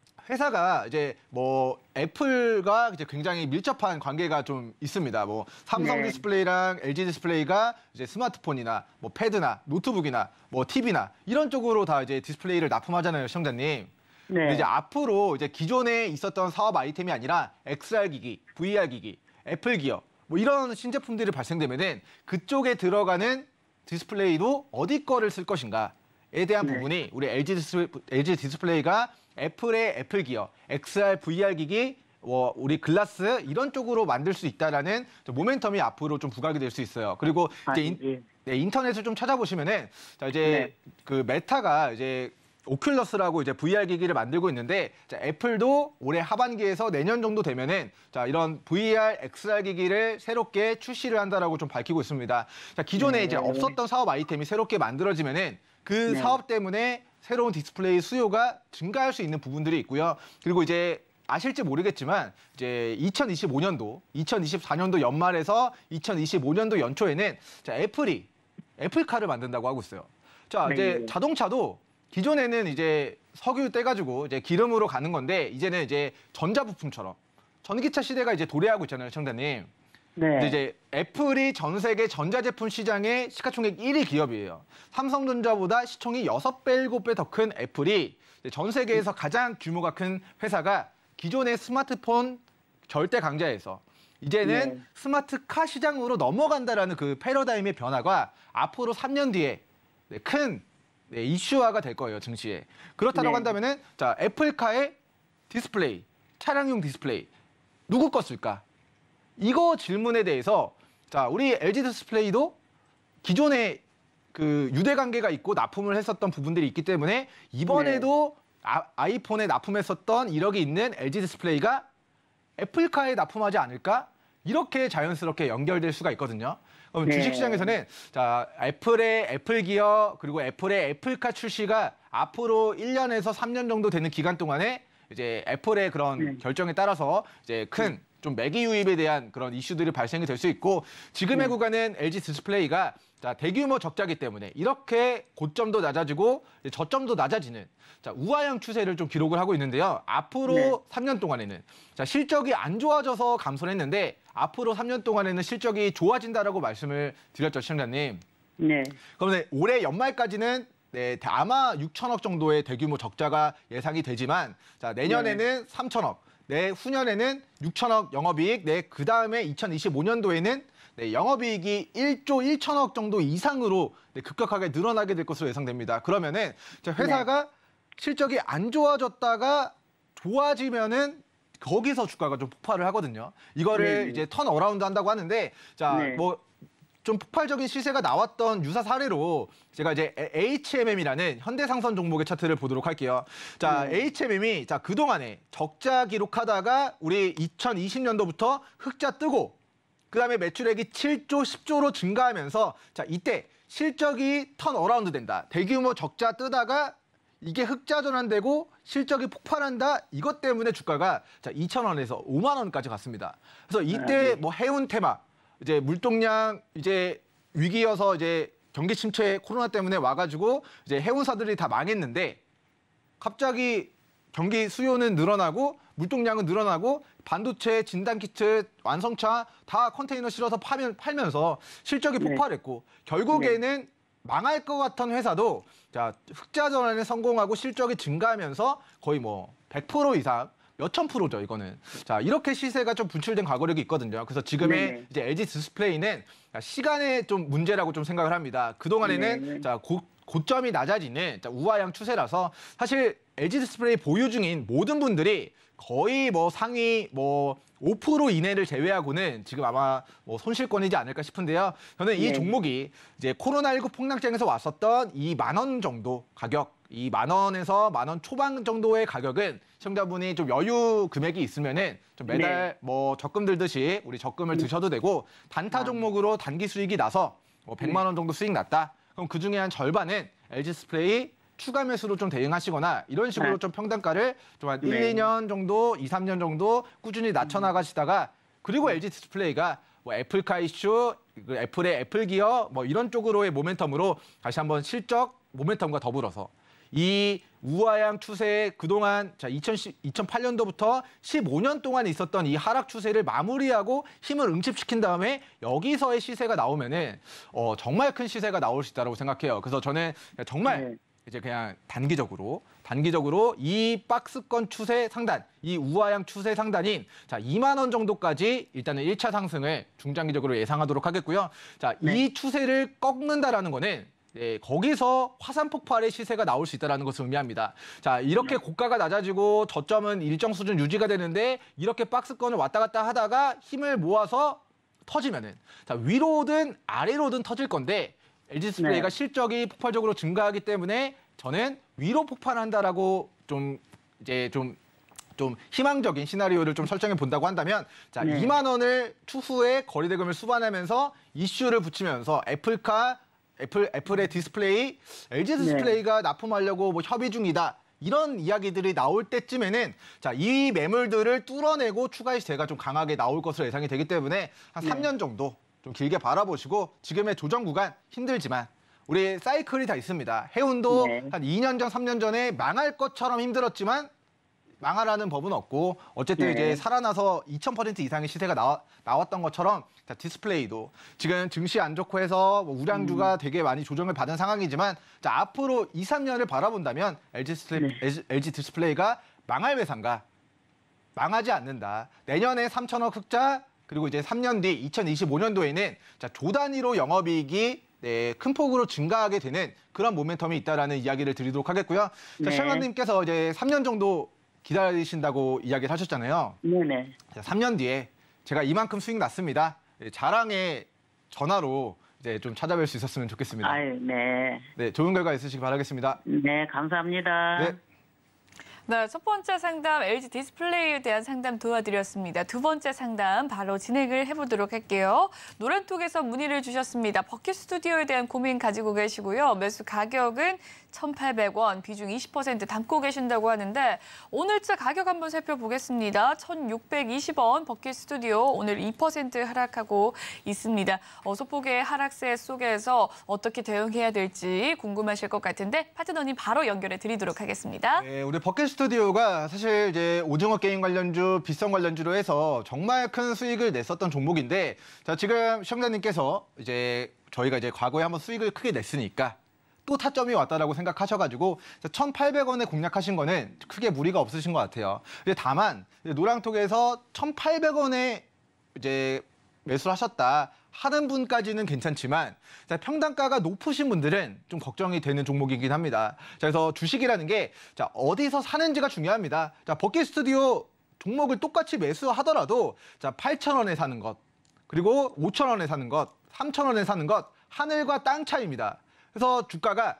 Speaker 4: 회사가 이제 뭐 애플과 이제 굉장히 밀접한 관계가 좀 있습니다. 뭐 삼성
Speaker 5: 네.
Speaker 4: 디스플레이랑 엘지 디스플레이가 이제 스마트폰이나 뭐 패드나 노트북이나 뭐 티비나 이런 쪽으로 다 이제 디스플레이를 납품하잖아요, 시청자님. 근데
Speaker 5: 네.
Speaker 4: 이제 앞으로 이제 기존에 있었던 사업 아이템이 아니라 엑스알 기기, 브이알 기기, 애플 기어 뭐 이런 신제품들이 발생되면은 그쪽에 들어가는 디스플레이도 어디 거를 쓸 것인가에 대한
Speaker 5: 네.
Speaker 4: 부분이 우리 엘지, 디스, 엘지 디스플레이가 애플의 애플 기어, 엑스알, 브이알 기기, 뭐 우리 글라스 이런 쪽으로 만들 수 있다라는 좀 모멘텀이 앞으로 좀 부각이 될 수 있어요. 그리고
Speaker 5: 아,
Speaker 4: 이제 인,
Speaker 5: 예.
Speaker 4: 네, 인터넷을 좀 찾아보시면은 자 이제 그 메타가 이제 오큘러스라고 이제 브이알 기기를 만들고 있는데 자, 애플도 올해 하반기에서 내년 정도 되면은 자 이런 브이알, 엑스알 기기를 새롭게 출시를 한다라고 좀 밝히고 있습니다. 자 기존에
Speaker 5: 네.
Speaker 4: 이제 없었던 사업 아이템이 새롭게 만들어지면은 그
Speaker 5: 네.
Speaker 4: 사업 때문에 새로운 디스플레이 수요가 증가할 수 있는 부분들이 있고요. 그리고 이제 아실지 모르겠지만 이제 이천이십오 년도, 이천이십사 년도 연말에서 이천이십오 년도 연초에는 자, 애플이 애플카를 만든다고 하고 있어요. 자,
Speaker 5: 네.
Speaker 4: 이제 자동차도 기존에는 이제 석유 떼가지고 이제 기름으로 가는 건데 이제는 이제 전자부품처럼 전기차 시대가 이제 도래하고 있잖아요, 청자님.
Speaker 5: 네.
Speaker 4: 근데 이제 애플이 전 세계 전자제품 시장의 시가총액 일 위 기업이에요. 삼성전자보다 시총이 여섯 배, 일곱 배 더 큰 애플이 전 세계에서 가장 규모가 큰 회사가 기존의 스마트폰 절대 강자에서 이제는
Speaker 5: 네.
Speaker 4: 스마트카 시장으로 넘어간다라는 그 패러다임의 변화가 앞으로 삼 년 뒤에 큰 네, 이슈화가 될 거예요, 증시에. 그렇다고
Speaker 5: 네.
Speaker 4: 한다면은 자, 애플카의 디스플레이, 차량용 디스플레이 누구 거 쓸까? 이거 질문에 대해서 자, 우리 엘지 디스플레이도 기존에 그 유대 관계가 있고 납품을 했었던 부분들이 있기 때문에 이번에도 아, 아이폰에 납품했었던 이력이 있는 엘지 디스플레이가 애플카에 납품하지 않을까? 이렇게 자연스럽게 연결될 수가 있거든요. 그럼
Speaker 5: 네.
Speaker 4: 주식시장에서는 자, 애플의 애플 기어 그리고 애플의 애플카 출시가 앞으로 일 년에서 삼 년 정도 되는 기간 동안에 이제 애플의 그런
Speaker 5: 네.
Speaker 4: 결정에 따라서 이제 큰 좀 매기 유입에 대한 그런 이슈들이 발생이 될 수 있고 지금의
Speaker 5: 네.
Speaker 4: 구간은 엘지 디스플레이가 자, 대규모 적자기 때문에 이렇게 고점도 낮아지고 이제 저점도 낮아지는 자, 우하형 추세를 좀 기록을 하고 있는데요. 앞으로
Speaker 5: 네.
Speaker 4: 삼 년 동안에는 자, 실적이 안 좋아져서 감소를 했는데 앞으로 삼 년 동안에는 실적이 좋아진다라고 말씀을 드렸죠, 시청자님.
Speaker 5: 네.
Speaker 4: 그런데 올해 연말까지는 네, 아마 육천억 정도의 대규모 적자가 예상이 되지만 자, 내년에는 삼천억, 내후년에는 육천억 영업이익, 네, 그다음에 이천이십오 년도에는 네, 영업이익이 일조 일천억 정도 이상으로 네, 급격하게 늘어나게 될 것으로 예상됩니다. 그러면은 자, 회사가 실적이 안 좋아졌다가 좋아지면은 거기서 주가가 좀 폭발을 하거든요. 이거를
Speaker 5: 네.
Speaker 4: 이제 턴 어라운드 한다고 하는데 자,
Speaker 5: 네.
Speaker 4: 뭐 좀 폭발적인 시세가 나왔던 유사 사례로 제가 이제 에이치엠엠이라는 현대상선 종목의 차트를 보도록 할게요. 자,
Speaker 5: 네.
Speaker 4: 에이치엠엠이 자, 그동안에 적자 기록하다가 우리 이천이십 년도부터 흑자 뜨고 그다음에 매출액이 칠조, 십조로 증가하면서 자, 이때 실적이 턴 어라운드 된다. 대규모 적자 뜨다가 이게 흑자 전환되고 실적이 폭발한다. 이것 때문에 주가가 자, 이천 원에서 오만 원까지 갔습니다. 그래서 이때
Speaker 5: 아, 네.
Speaker 4: 뭐 해운 테마 이제 물동량 이제 위기여서 이제 경기 침체 코로나 때문에 와가지고 이제 해운사들이 다 망했는데 갑자기 경기 수요는 늘어나고 물동량은 늘어나고 반도체, 진단키트, 완성차 다 컨테이너 실어서 파면, 팔면서 실적이
Speaker 5: 네.
Speaker 4: 폭발했고 결국에는 망할 것 같은 회사도 자, 흑자 전환에 성공하고 실적이 증가하면서 거의 뭐 백 퍼센트 이상 몇천 프로죠, 이거는. 자, 이렇게 시세가 좀 분출된 과거력이 있거든요. 그래서 지금의
Speaker 5: 네네.
Speaker 4: 이제 엘지 디스플레이는 시간의 좀 문제라고 좀 생각을 합니다. 그동안에는
Speaker 5: 네네.
Speaker 4: 자, 고, 고점이 낮아지는 우하향 추세라서 사실 엘지디스플레이 보유 중인 모든 분들이 거의 뭐 상위 뭐 오 퍼센트 이내를 제외하고는 지금 아마 뭐 손실권이지 않을까 싶은데요. 저는 이
Speaker 5: 네.
Speaker 4: 종목이 이제 코로나십구 폭락장에서 왔었던 이 만 원 정도 가격, 이 만 원에서 만 원 초반 정도의 가격은 시청자분이 좀 여유 금액이 있으면은 좀 매달
Speaker 5: 네.
Speaker 4: 뭐 적금 들듯이 우리 적금을 드셔도 되고 단타
Speaker 5: 아.
Speaker 4: 종목으로 단기 수익이 나서 뭐 백만 원 정도 수익 났다. 그럼 그 중에 한 절반은 엘지디스플레이 추가 매수로 좀 대응하시거나 이런 식으로
Speaker 5: 네.
Speaker 4: 좀 평단가를 좀 한 일,
Speaker 5: 네.
Speaker 4: 이 년 정도, 이, 삼 년 정도 꾸준히 낮춰나가시다가 그리고 엘지디스플레이가 뭐 애플카 이슈, 그 애플의 애플 기어 뭐 이런 쪽으로의 모멘텀으로 다시 한번 실적 모멘텀과 더불어서 이 우하향 추세 그동안 자 이천팔 년도부터 십오 년 동안 있었던 이 하락 추세를 마무리하고 힘을 응집시킨 다음에 여기서의 시세가 나오면은 어, 정말 큰 시세가 나올 수 있다고 생각해요. 그래서 저는 정말
Speaker 5: 네.
Speaker 4: 이제 그냥 단기적으로 단기적으로 이 박스권 추세 상단, 이 우하향 추세 상단인 자 이만 원 정도까지 일단은 일 차 상승을 중장기적으로 예상하도록 하겠고요. 자,
Speaker 5: 네.
Speaker 4: 이 추세를 꺾는다라는 거는 예, 거기서 화산 폭발의 시세가 나올 수 있다는 것을 의미합니다. 자, 이렇게 고가가 낮아지고 저점은 일정 수준 유지가 되는데 이렇게 박스권을 왔다 갔다 하다가 힘을 모아서 터지면은 자, 위로든 아래로든 터질 건데 엘지디스플레이가
Speaker 5: 네.
Speaker 4: 실적이 폭발적으로 증가하기 때문에 저는 위로 폭발한다라고 좀 이제 좀 좀 희망적인 시나리오를 좀 설정해 본다고 한다면 자,
Speaker 5: 네.
Speaker 4: 이만 원을 추후에 거래대금을 수반하면서 이슈를 붙이면서 애플카 애플 애플의 디스플레이, 엘지 디스플레이가 납품하려고 뭐 협의 중이다. 이런 이야기들이 나올 때쯤에는 자, 이 매물들을 뚫어내고 추가 시세가 좀 강하게 나올 것으로 예상이 되기 때문에 한
Speaker 5: 네.
Speaker 4: 삼 년 정도 좀 길게 바라보시고 지금의 조정 구간 힘들지만 우리 사이클이 다 있습니다. 해운도
Speaker 5: 네.
Speaker 4: 한 이 년 전, 삼 년 전에 망할 것처럼 힘들었지만 망하라는 법은 없고 어쨌든
Speaker 5: 네.
Speaker 4: 이제 살아나서 이천 퍼센트 이상의 시세가 나와, 나왔던 것처럼 자, 디스플레이도 지금 증시 안 좋고 해서 뭐 우량주가
Speaker 5: 음.
Speaker 4: 되게 많이 조정을 받은 상황이지만 자, 앞으로 이, 삼 년을 바라본다면 엘지 디스플레이,
Speaker 5: 네.
Speaker 4: 엘지 디스플레이가 망할 회사인가? 망하지 않는다. 내년에 삼천억 흑자 그리고 이제 삼 년 뒤 이천이십오 년도에는 자, 조 단위로 영업이익이 네, 큰 폭으로 증가하게 되는 그런 모멘텀이 있다라는 이야기를 드리도록 하겠고요. 자,
Speaker 5: 네.
Speaker 4: 시청자님께서 이제 삼 년 정도 기다리신다고 이야기를 하셨잖아요.
Speaker 5: 네네.
Speaker 4: 자, 삼 년 뒤에 제가 이만큼 수익 났습니다. 네, 자랑의 전화로 이제 좀 찾아뵐 수 있었으면 좋겠습니다.
Speaker 5: 아유, 네.
Speaker 4: 네, 좋은 결과 있으시기 바라겠습니다.
Speaker 5: 네, 감사합니다.
Speaker 4: 네.
Speaker 2: 네, 첫 번째 상담 엘지 디스플레이에 대한 상담 도와드렸습니다. 두 번째 상담 바로 진행을 해보도록 할게요. 노란톡에서 문의를 주셨습니다. 버킷 스튜디오에 대한 고민 가지고 계시고요. 매수 가격은 천팔백 원, 비중 이십 퍼센트 담고 계신다고 하는데 오늘자 가격 한번 살펴보겠습니다. 천육백이십 원 버킷 스튜디오 오늘 이 퍼센트 하락하고 있습니다. 어, 소폭의 하락세 속에서 어떻게 대응해야 될지 궁금하실 것 같은데 파트너님 바로 연결해 드리도록 하겠습니다.
Speaker 4: 네, 우리 버킷 스튜디오가 사실 이제 오징어 게임 관련주, 빗성 관련주로 해서 정말 큰 수익을 냈었던 종목인데 자, 지금 시청자님께서 이제 저희가 이제 과거에 한번 수익을 크게 냈으니까 또 타점이 왔다라고 생각하셔가지고 천팔백 원에 공략하신 거는 크게 무리가 없으신 것 같아요. 근데 다만 노랑톡에서 천팔백 원에 이제 매수를 하셨다 하는 분까지는 괜찮지만 자, 평단가가 높으신 분들은 좀 걱정이 되는 종목이긴 합니다. 자, 그래서 주식이라는 게 자, 어디서 사는지가 중요합니다. 자, 버킷 스튜디오 종목을 똑같이 매수하더라도 자, 팔천 원에 사는 것 그리고 오천 원에 사는 것, 삼천 원에 사는 것 하늘과 땅 차이입니다. 그래서 주가가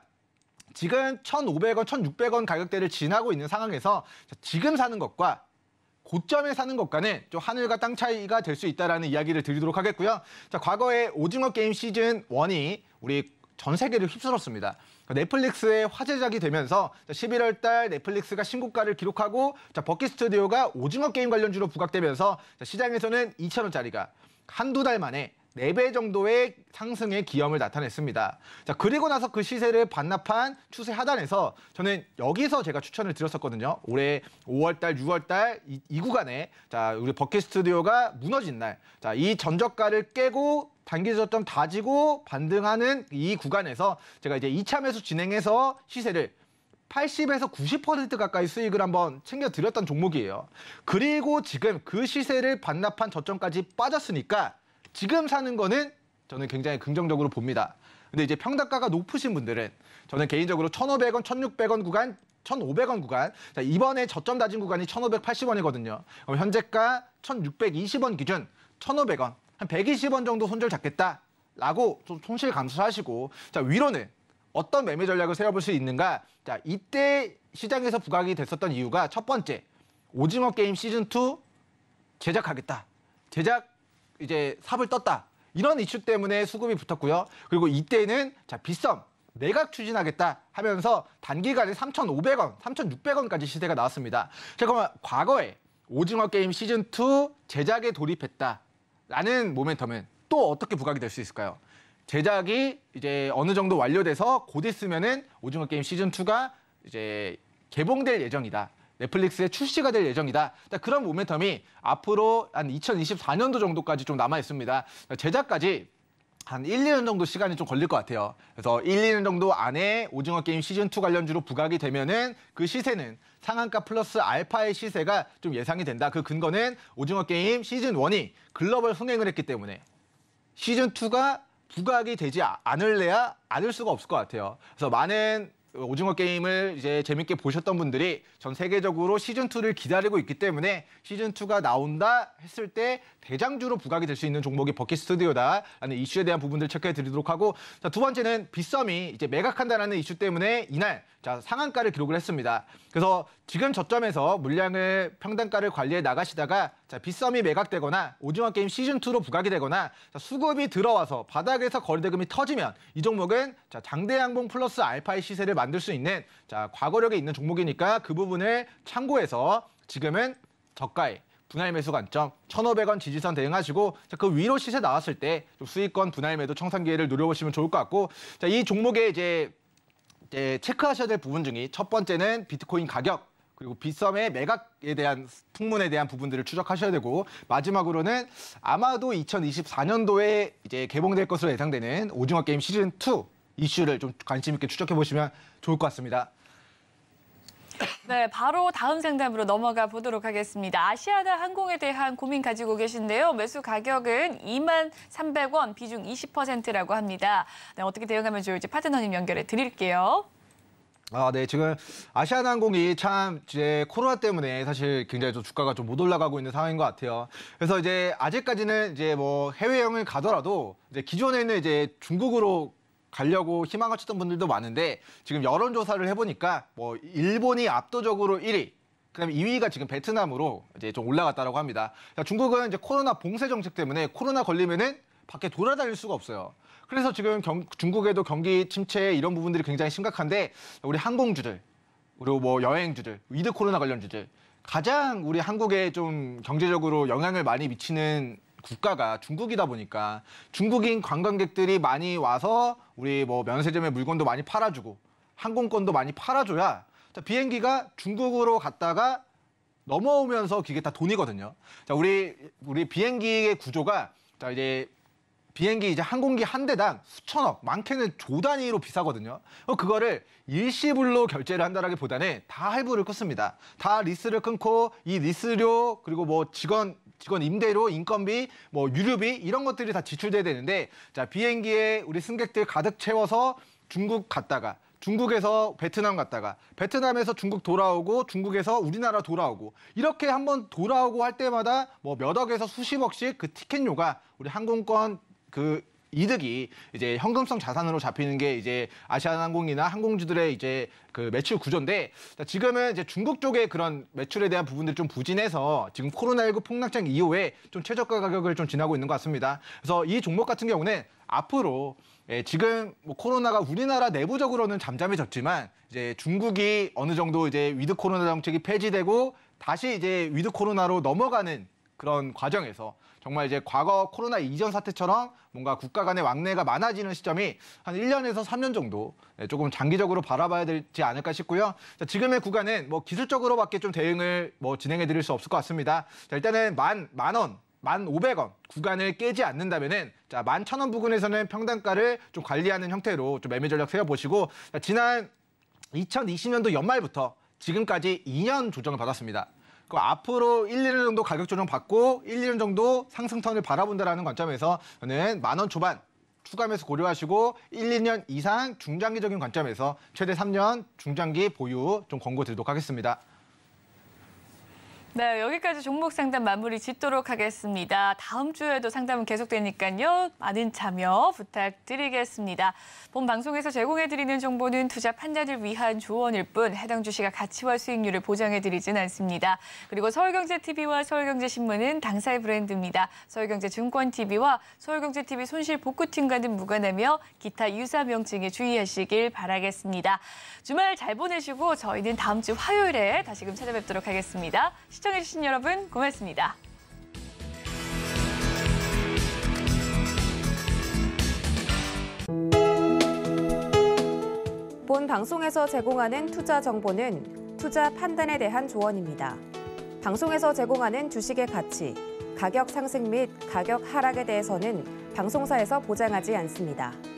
Speaker 4: 지금 천오백 원, 천육백 원 가격대를 지나고 있는 상황에서 지금 사는 것과 고점에 사는 것과는 좀 하늘과 땅 차이가 될 수 있다는 이야기를 드리도록 하겠고요. 자, 과거에 오징어 게임 시즌 일이 우리 전 세계를 휩쓸었습니다. 넷플릭스의 화제작이 되면서 십일월 달 넷플릭스가 신고가를 기록하고 자, 버킷 스튜디오가 오징어 게임 관련주로 부각되면서 자, 시장에서는 이천 원짜리가 한두 달 만에 네 배 정도의 상승의 기염을 나타냈습니다. 자, 그리고 나서 그 시세를 반납한 추세 하단에서 저는 여기서 제가 추천을 드렸었거든요. 올해 오월 달, 유월 달 이 이 구간에 자, 우리 버킷 스튜디오가 무너진 날. 자, 이 전저가를 깨고 단기 저점 다지고 반등하는 이 구간에서 제가 이제 이 차 매수 진행해서 시세를 팔십에서 구십 퍼센트 가까이 수익을 한번 챙겨드렸던 종목이에요. 그리고 지금 그 시세를 반납한 저점까지 빠졌으니까 지금 사는 거는 저는 굉장히 긍정적으로 봅니다. 근데 이제 평단가가 높으신 분들은 저는 개인적으로 천오백 원, 천육백 원 구간, 천오백 원 구간. 자, 이번에 저점 다진 구간이 천오백팔십 원이거든요. 그럼 현재가 천육백이십 원 기준 천오백 원, 한 백이십 원 정도 손절 잡겠다라고 좀 손실 감수하시고, 자, 위로는 어떤 매매 전략을 세워볼 수 있는가? 자, 이때 시장에서 부각이 됐었던 이유가 첫 번째, 오징어 게임 시즌 투 제작하겠다. 제작 이제 삽을 떴다. 이런 이슈 때문에 수급이 붙었고요. 그리고 이때는 자, 빗썸 매각 추진하겠다 하면서 단기간에 삼천오백 원, 삼천육백 원까지 시세가 나왔습니다. 자, 그러면 과거에 오징어 게임 시즌 투 제작에 돌입했다라는 모멘텀은 또 어떻게 부각이 될 수 있을까요? 제작이 이제 어느 정도 완료돼서 곧 있으면은 오징어 게임 시즌 투가 이제 개봉될 예정이다. 넷플릭스에 출시가 될 예정이다. 그런 모멘텀이 앞으로 한 이천이십사 년도 정도까지 좀 남아 있습니다. 제작까지 한 일, 이 년 정도 시간이 좀 걸릴 것 같아요. 그래서 일, 이 년 정도 안에 오징어 게임 시즌 투 관련주로 부각이 되면은 그 시세는 상한가 플러스 알파의 시세가 좀 예상이 된다. 그 근거는 오징어 게임 시즌 원이 글로벌 흥행을 했기 때문에 시즌 투가 부각이 되지 않을래야 않을 수가 없을 것 같아요. 그래서 많은 오징어 게임을 이제 재밌게 보셨던 분들이 전 세계적으로 시즌 투를 기다리고 있기 때문에 시즌 투가 나온다 했을 때 대장주로 부각이 될 수 있는 종목이 버킷 스튜디오다라는 이슈에 대한 부분들 체크해 드리도록 하고, 자, 두 번째는 빗썸이 이제 매각한다라는 이슈 때문에 이날 자, 상한가를 기록을 했습니다. 그래서 지금 저점에서 물량을 평단가를 관리해 나가시다가 자, 빗썸이 매각되거나 오징어 게임 시즌 투로 부각이 되거나 자, 수급이 들어와서 바닥에서 거래대금이 터지면 이 종목은 자, 장대양봉 플러스 알파의 시세를 만들 수 있는 자, 과거력이 있는 종목이니까 그 부분을 참고해서 지금은 저가에 분할 매수 관점 천오백 원 지지선 대응하시고, 자, 그 위로 시세 나왔을 때 좀 수익권 분할 매도 청산 기회를 노려보시면 좋을 것 같고, 자, 이 종목의 이제 이제 체크하셔야 될 부분 중에 첫 번째는 비트코인 가격, 그리고 빗썸의 매각에 대한 풍문에 대한 부분들을 추적하셔야 되고, 마지막으로는 아마도 이천이십사 년도에 이제 개봉될 것으로 예상되는 오징어 게임 시즌 투 이슈를 좀 관심 있게 추적해 보시면 좋을 것 같습니다.
Speaker 2: 네, 바로 다음 상담으로 넘어가 보도록 하겠습니다. 아시아나 항공에 대한 고민 가지고 계신데요. 매수 가격은 이만 삼백 원, 비중 이십 퍼센트라고 합니다. 네, 어떻게 대응하면 좋을지 파트너님 연결해 드릴게요.
Speaker 4: 아, 네. 지금 아시아나항공이 참 이제 코로나 때문에 사실 굉장히 좀 주가가 좀 못 올라가고 있는 상황인 것 같아요. 그래서 이제 아직까지는 이제 뭐 해외여행을 가더라도 이제 기존에는 이제 중국으로 가려고 희망하셨던 분들도 많은데, 지금 여론조사를 해보니까 뭐 일본이 압도적으로 일 위, 그다음에 이 위가 지금 베트남으로 이제 좀 올라갔다라고 합니다. 중국은 이제 코로나 봉쇄 정책 때문에 코로나 걸리면은 밖에 돌아다닐 수가 없어요. 그래서 지금 경, 중국에도 경기 침체 이런 부분들이 굉장히 심각한데, 우리 항공주들, 그리고 뭐 여행주들, 위드 코로나 관련주들, 가장 우리 한국에 좀 경제적으로 영향을 많이 미치는 국가가 중국이다 보니까 중국인 관광객들이 많이 와서 우리 뭐 면세점에 물건도 많이 팔아주고 항공권도 많이 팔아줘야 비행기가 중국으로 갔다가 넘어오면서 이게 다 돈이거든요. 자, 우리 우리 비행기의 구조가 자 이제 비행기 이제 항공기 한 대당 수천억, 많게는 조 단위로 비싸거든요. 그거를 일시불로 결제를 한다라기보다는 다 할부를 끊습니다. 다 리스를 끊고 이 리스료 그리고 뭐 직원 직원 임대료, 인건비, 뭐 유류비 이런 것들이 다 지출돼야 되는데, 자, 비행기에 우리 승객들 가득 채워서 중국 갔다가 중국에서 베트남 갔다가 베트남에서 중국 돌아오고 중국에서 우리나라 돌아오고 이렇게 한번 돌아오고 할 때마다 뭐 몇 억에서 수십억씩 그 티켓료가 우리 항공권 그 이득이 이제 현금성 자산으로 잡히는 게 이제 아시아나항공이나 항공주들의 이제 그 매출 구조인데, 지금은 이제 중국 쪽의 그런 매출에 대한 부분들이 좀 부진해서 지금 코로나십구 폭락장 이후에 좀 최저가 가격을 좀 지나고 있는 것 같습니다. 그래서 이 종목 같은 경우는 앞으로 예, 지금 뭐 코로나가 우리나라 내부적으로는 잠잠해졌지만 이제 중국이 어느 정도 이제 위드 코로나 정책이 폐지되고 다시 이제 위드 코로나로 넘어가는 그런 과정에서 정말 이제 과거 코로나 이전 사태처럼 뭔가 국가 간의 왕래가 많아지는 시점이 한 일 년에서 삼 년 정도 조금 장기적으로 바라봐야 되지 않을까 싶고요. 자, 지금의 구간은 뭐 기술적으로밖에 좀 대응을 뭐 진행해 드릴 수 없을 것 같습니다. 자, 일단은 만, 만 원, 만 오백 원 구간을 깨지 않는다면은 자, 만 천 원 부근에서는 평단가를 좀 관리하는 형태로 좀 매매 전략 세워보시고, 자, 지난 이천이십 년도 연말부터 지금까지 이 년 조정을 받았습니다. 앞으로 일, 이 년 정도 가격 조정 받고 일, 이 년 정도 상승턴을 바라본다라는 관점에서 저는 만 원 초반 추가 매수 고려하시고 일, 이 년 이상 중장기적인 관점에서 최대 삼 년 중장기 보유 좀 권고드리도록 하겠습니다.
Speaker 2: 네, 여기까지 종목 상담 마무리 짓도록 하겠습니다. 다음 주에도 상담은 계속되니까요. 많은 참여 부탁드리겠습니다. 본 방송에서 제공해드리는 정보는 투자 판단을 위한 조언일 뿐 해당 주식의 가치와 수익률을 보장해드리진 않습니다. 그리고 서울경제티비와 서울경제신문은 당사의 브랜드입니다. 서울경제증권티비와 서울경제티비 손실복구팀과는 무관하며 기타 유사 명칭에 주의하시길 바라겠습니다. 주말 잘 보내시고 저희는 다음 주 화요일에 다시금 찾아뵙도록 하겠습니다. 시청해주신 여러분 고맙습니다.
Speaker 1: 본 방송에서 제공하는 투자 정보는 투자 판단에 대한 조언입니다. 방송에서 제공하는 주식의 가치, 가격 상승 및 가격 하락에 대해서는 방송사에서 보장하지 않습니다.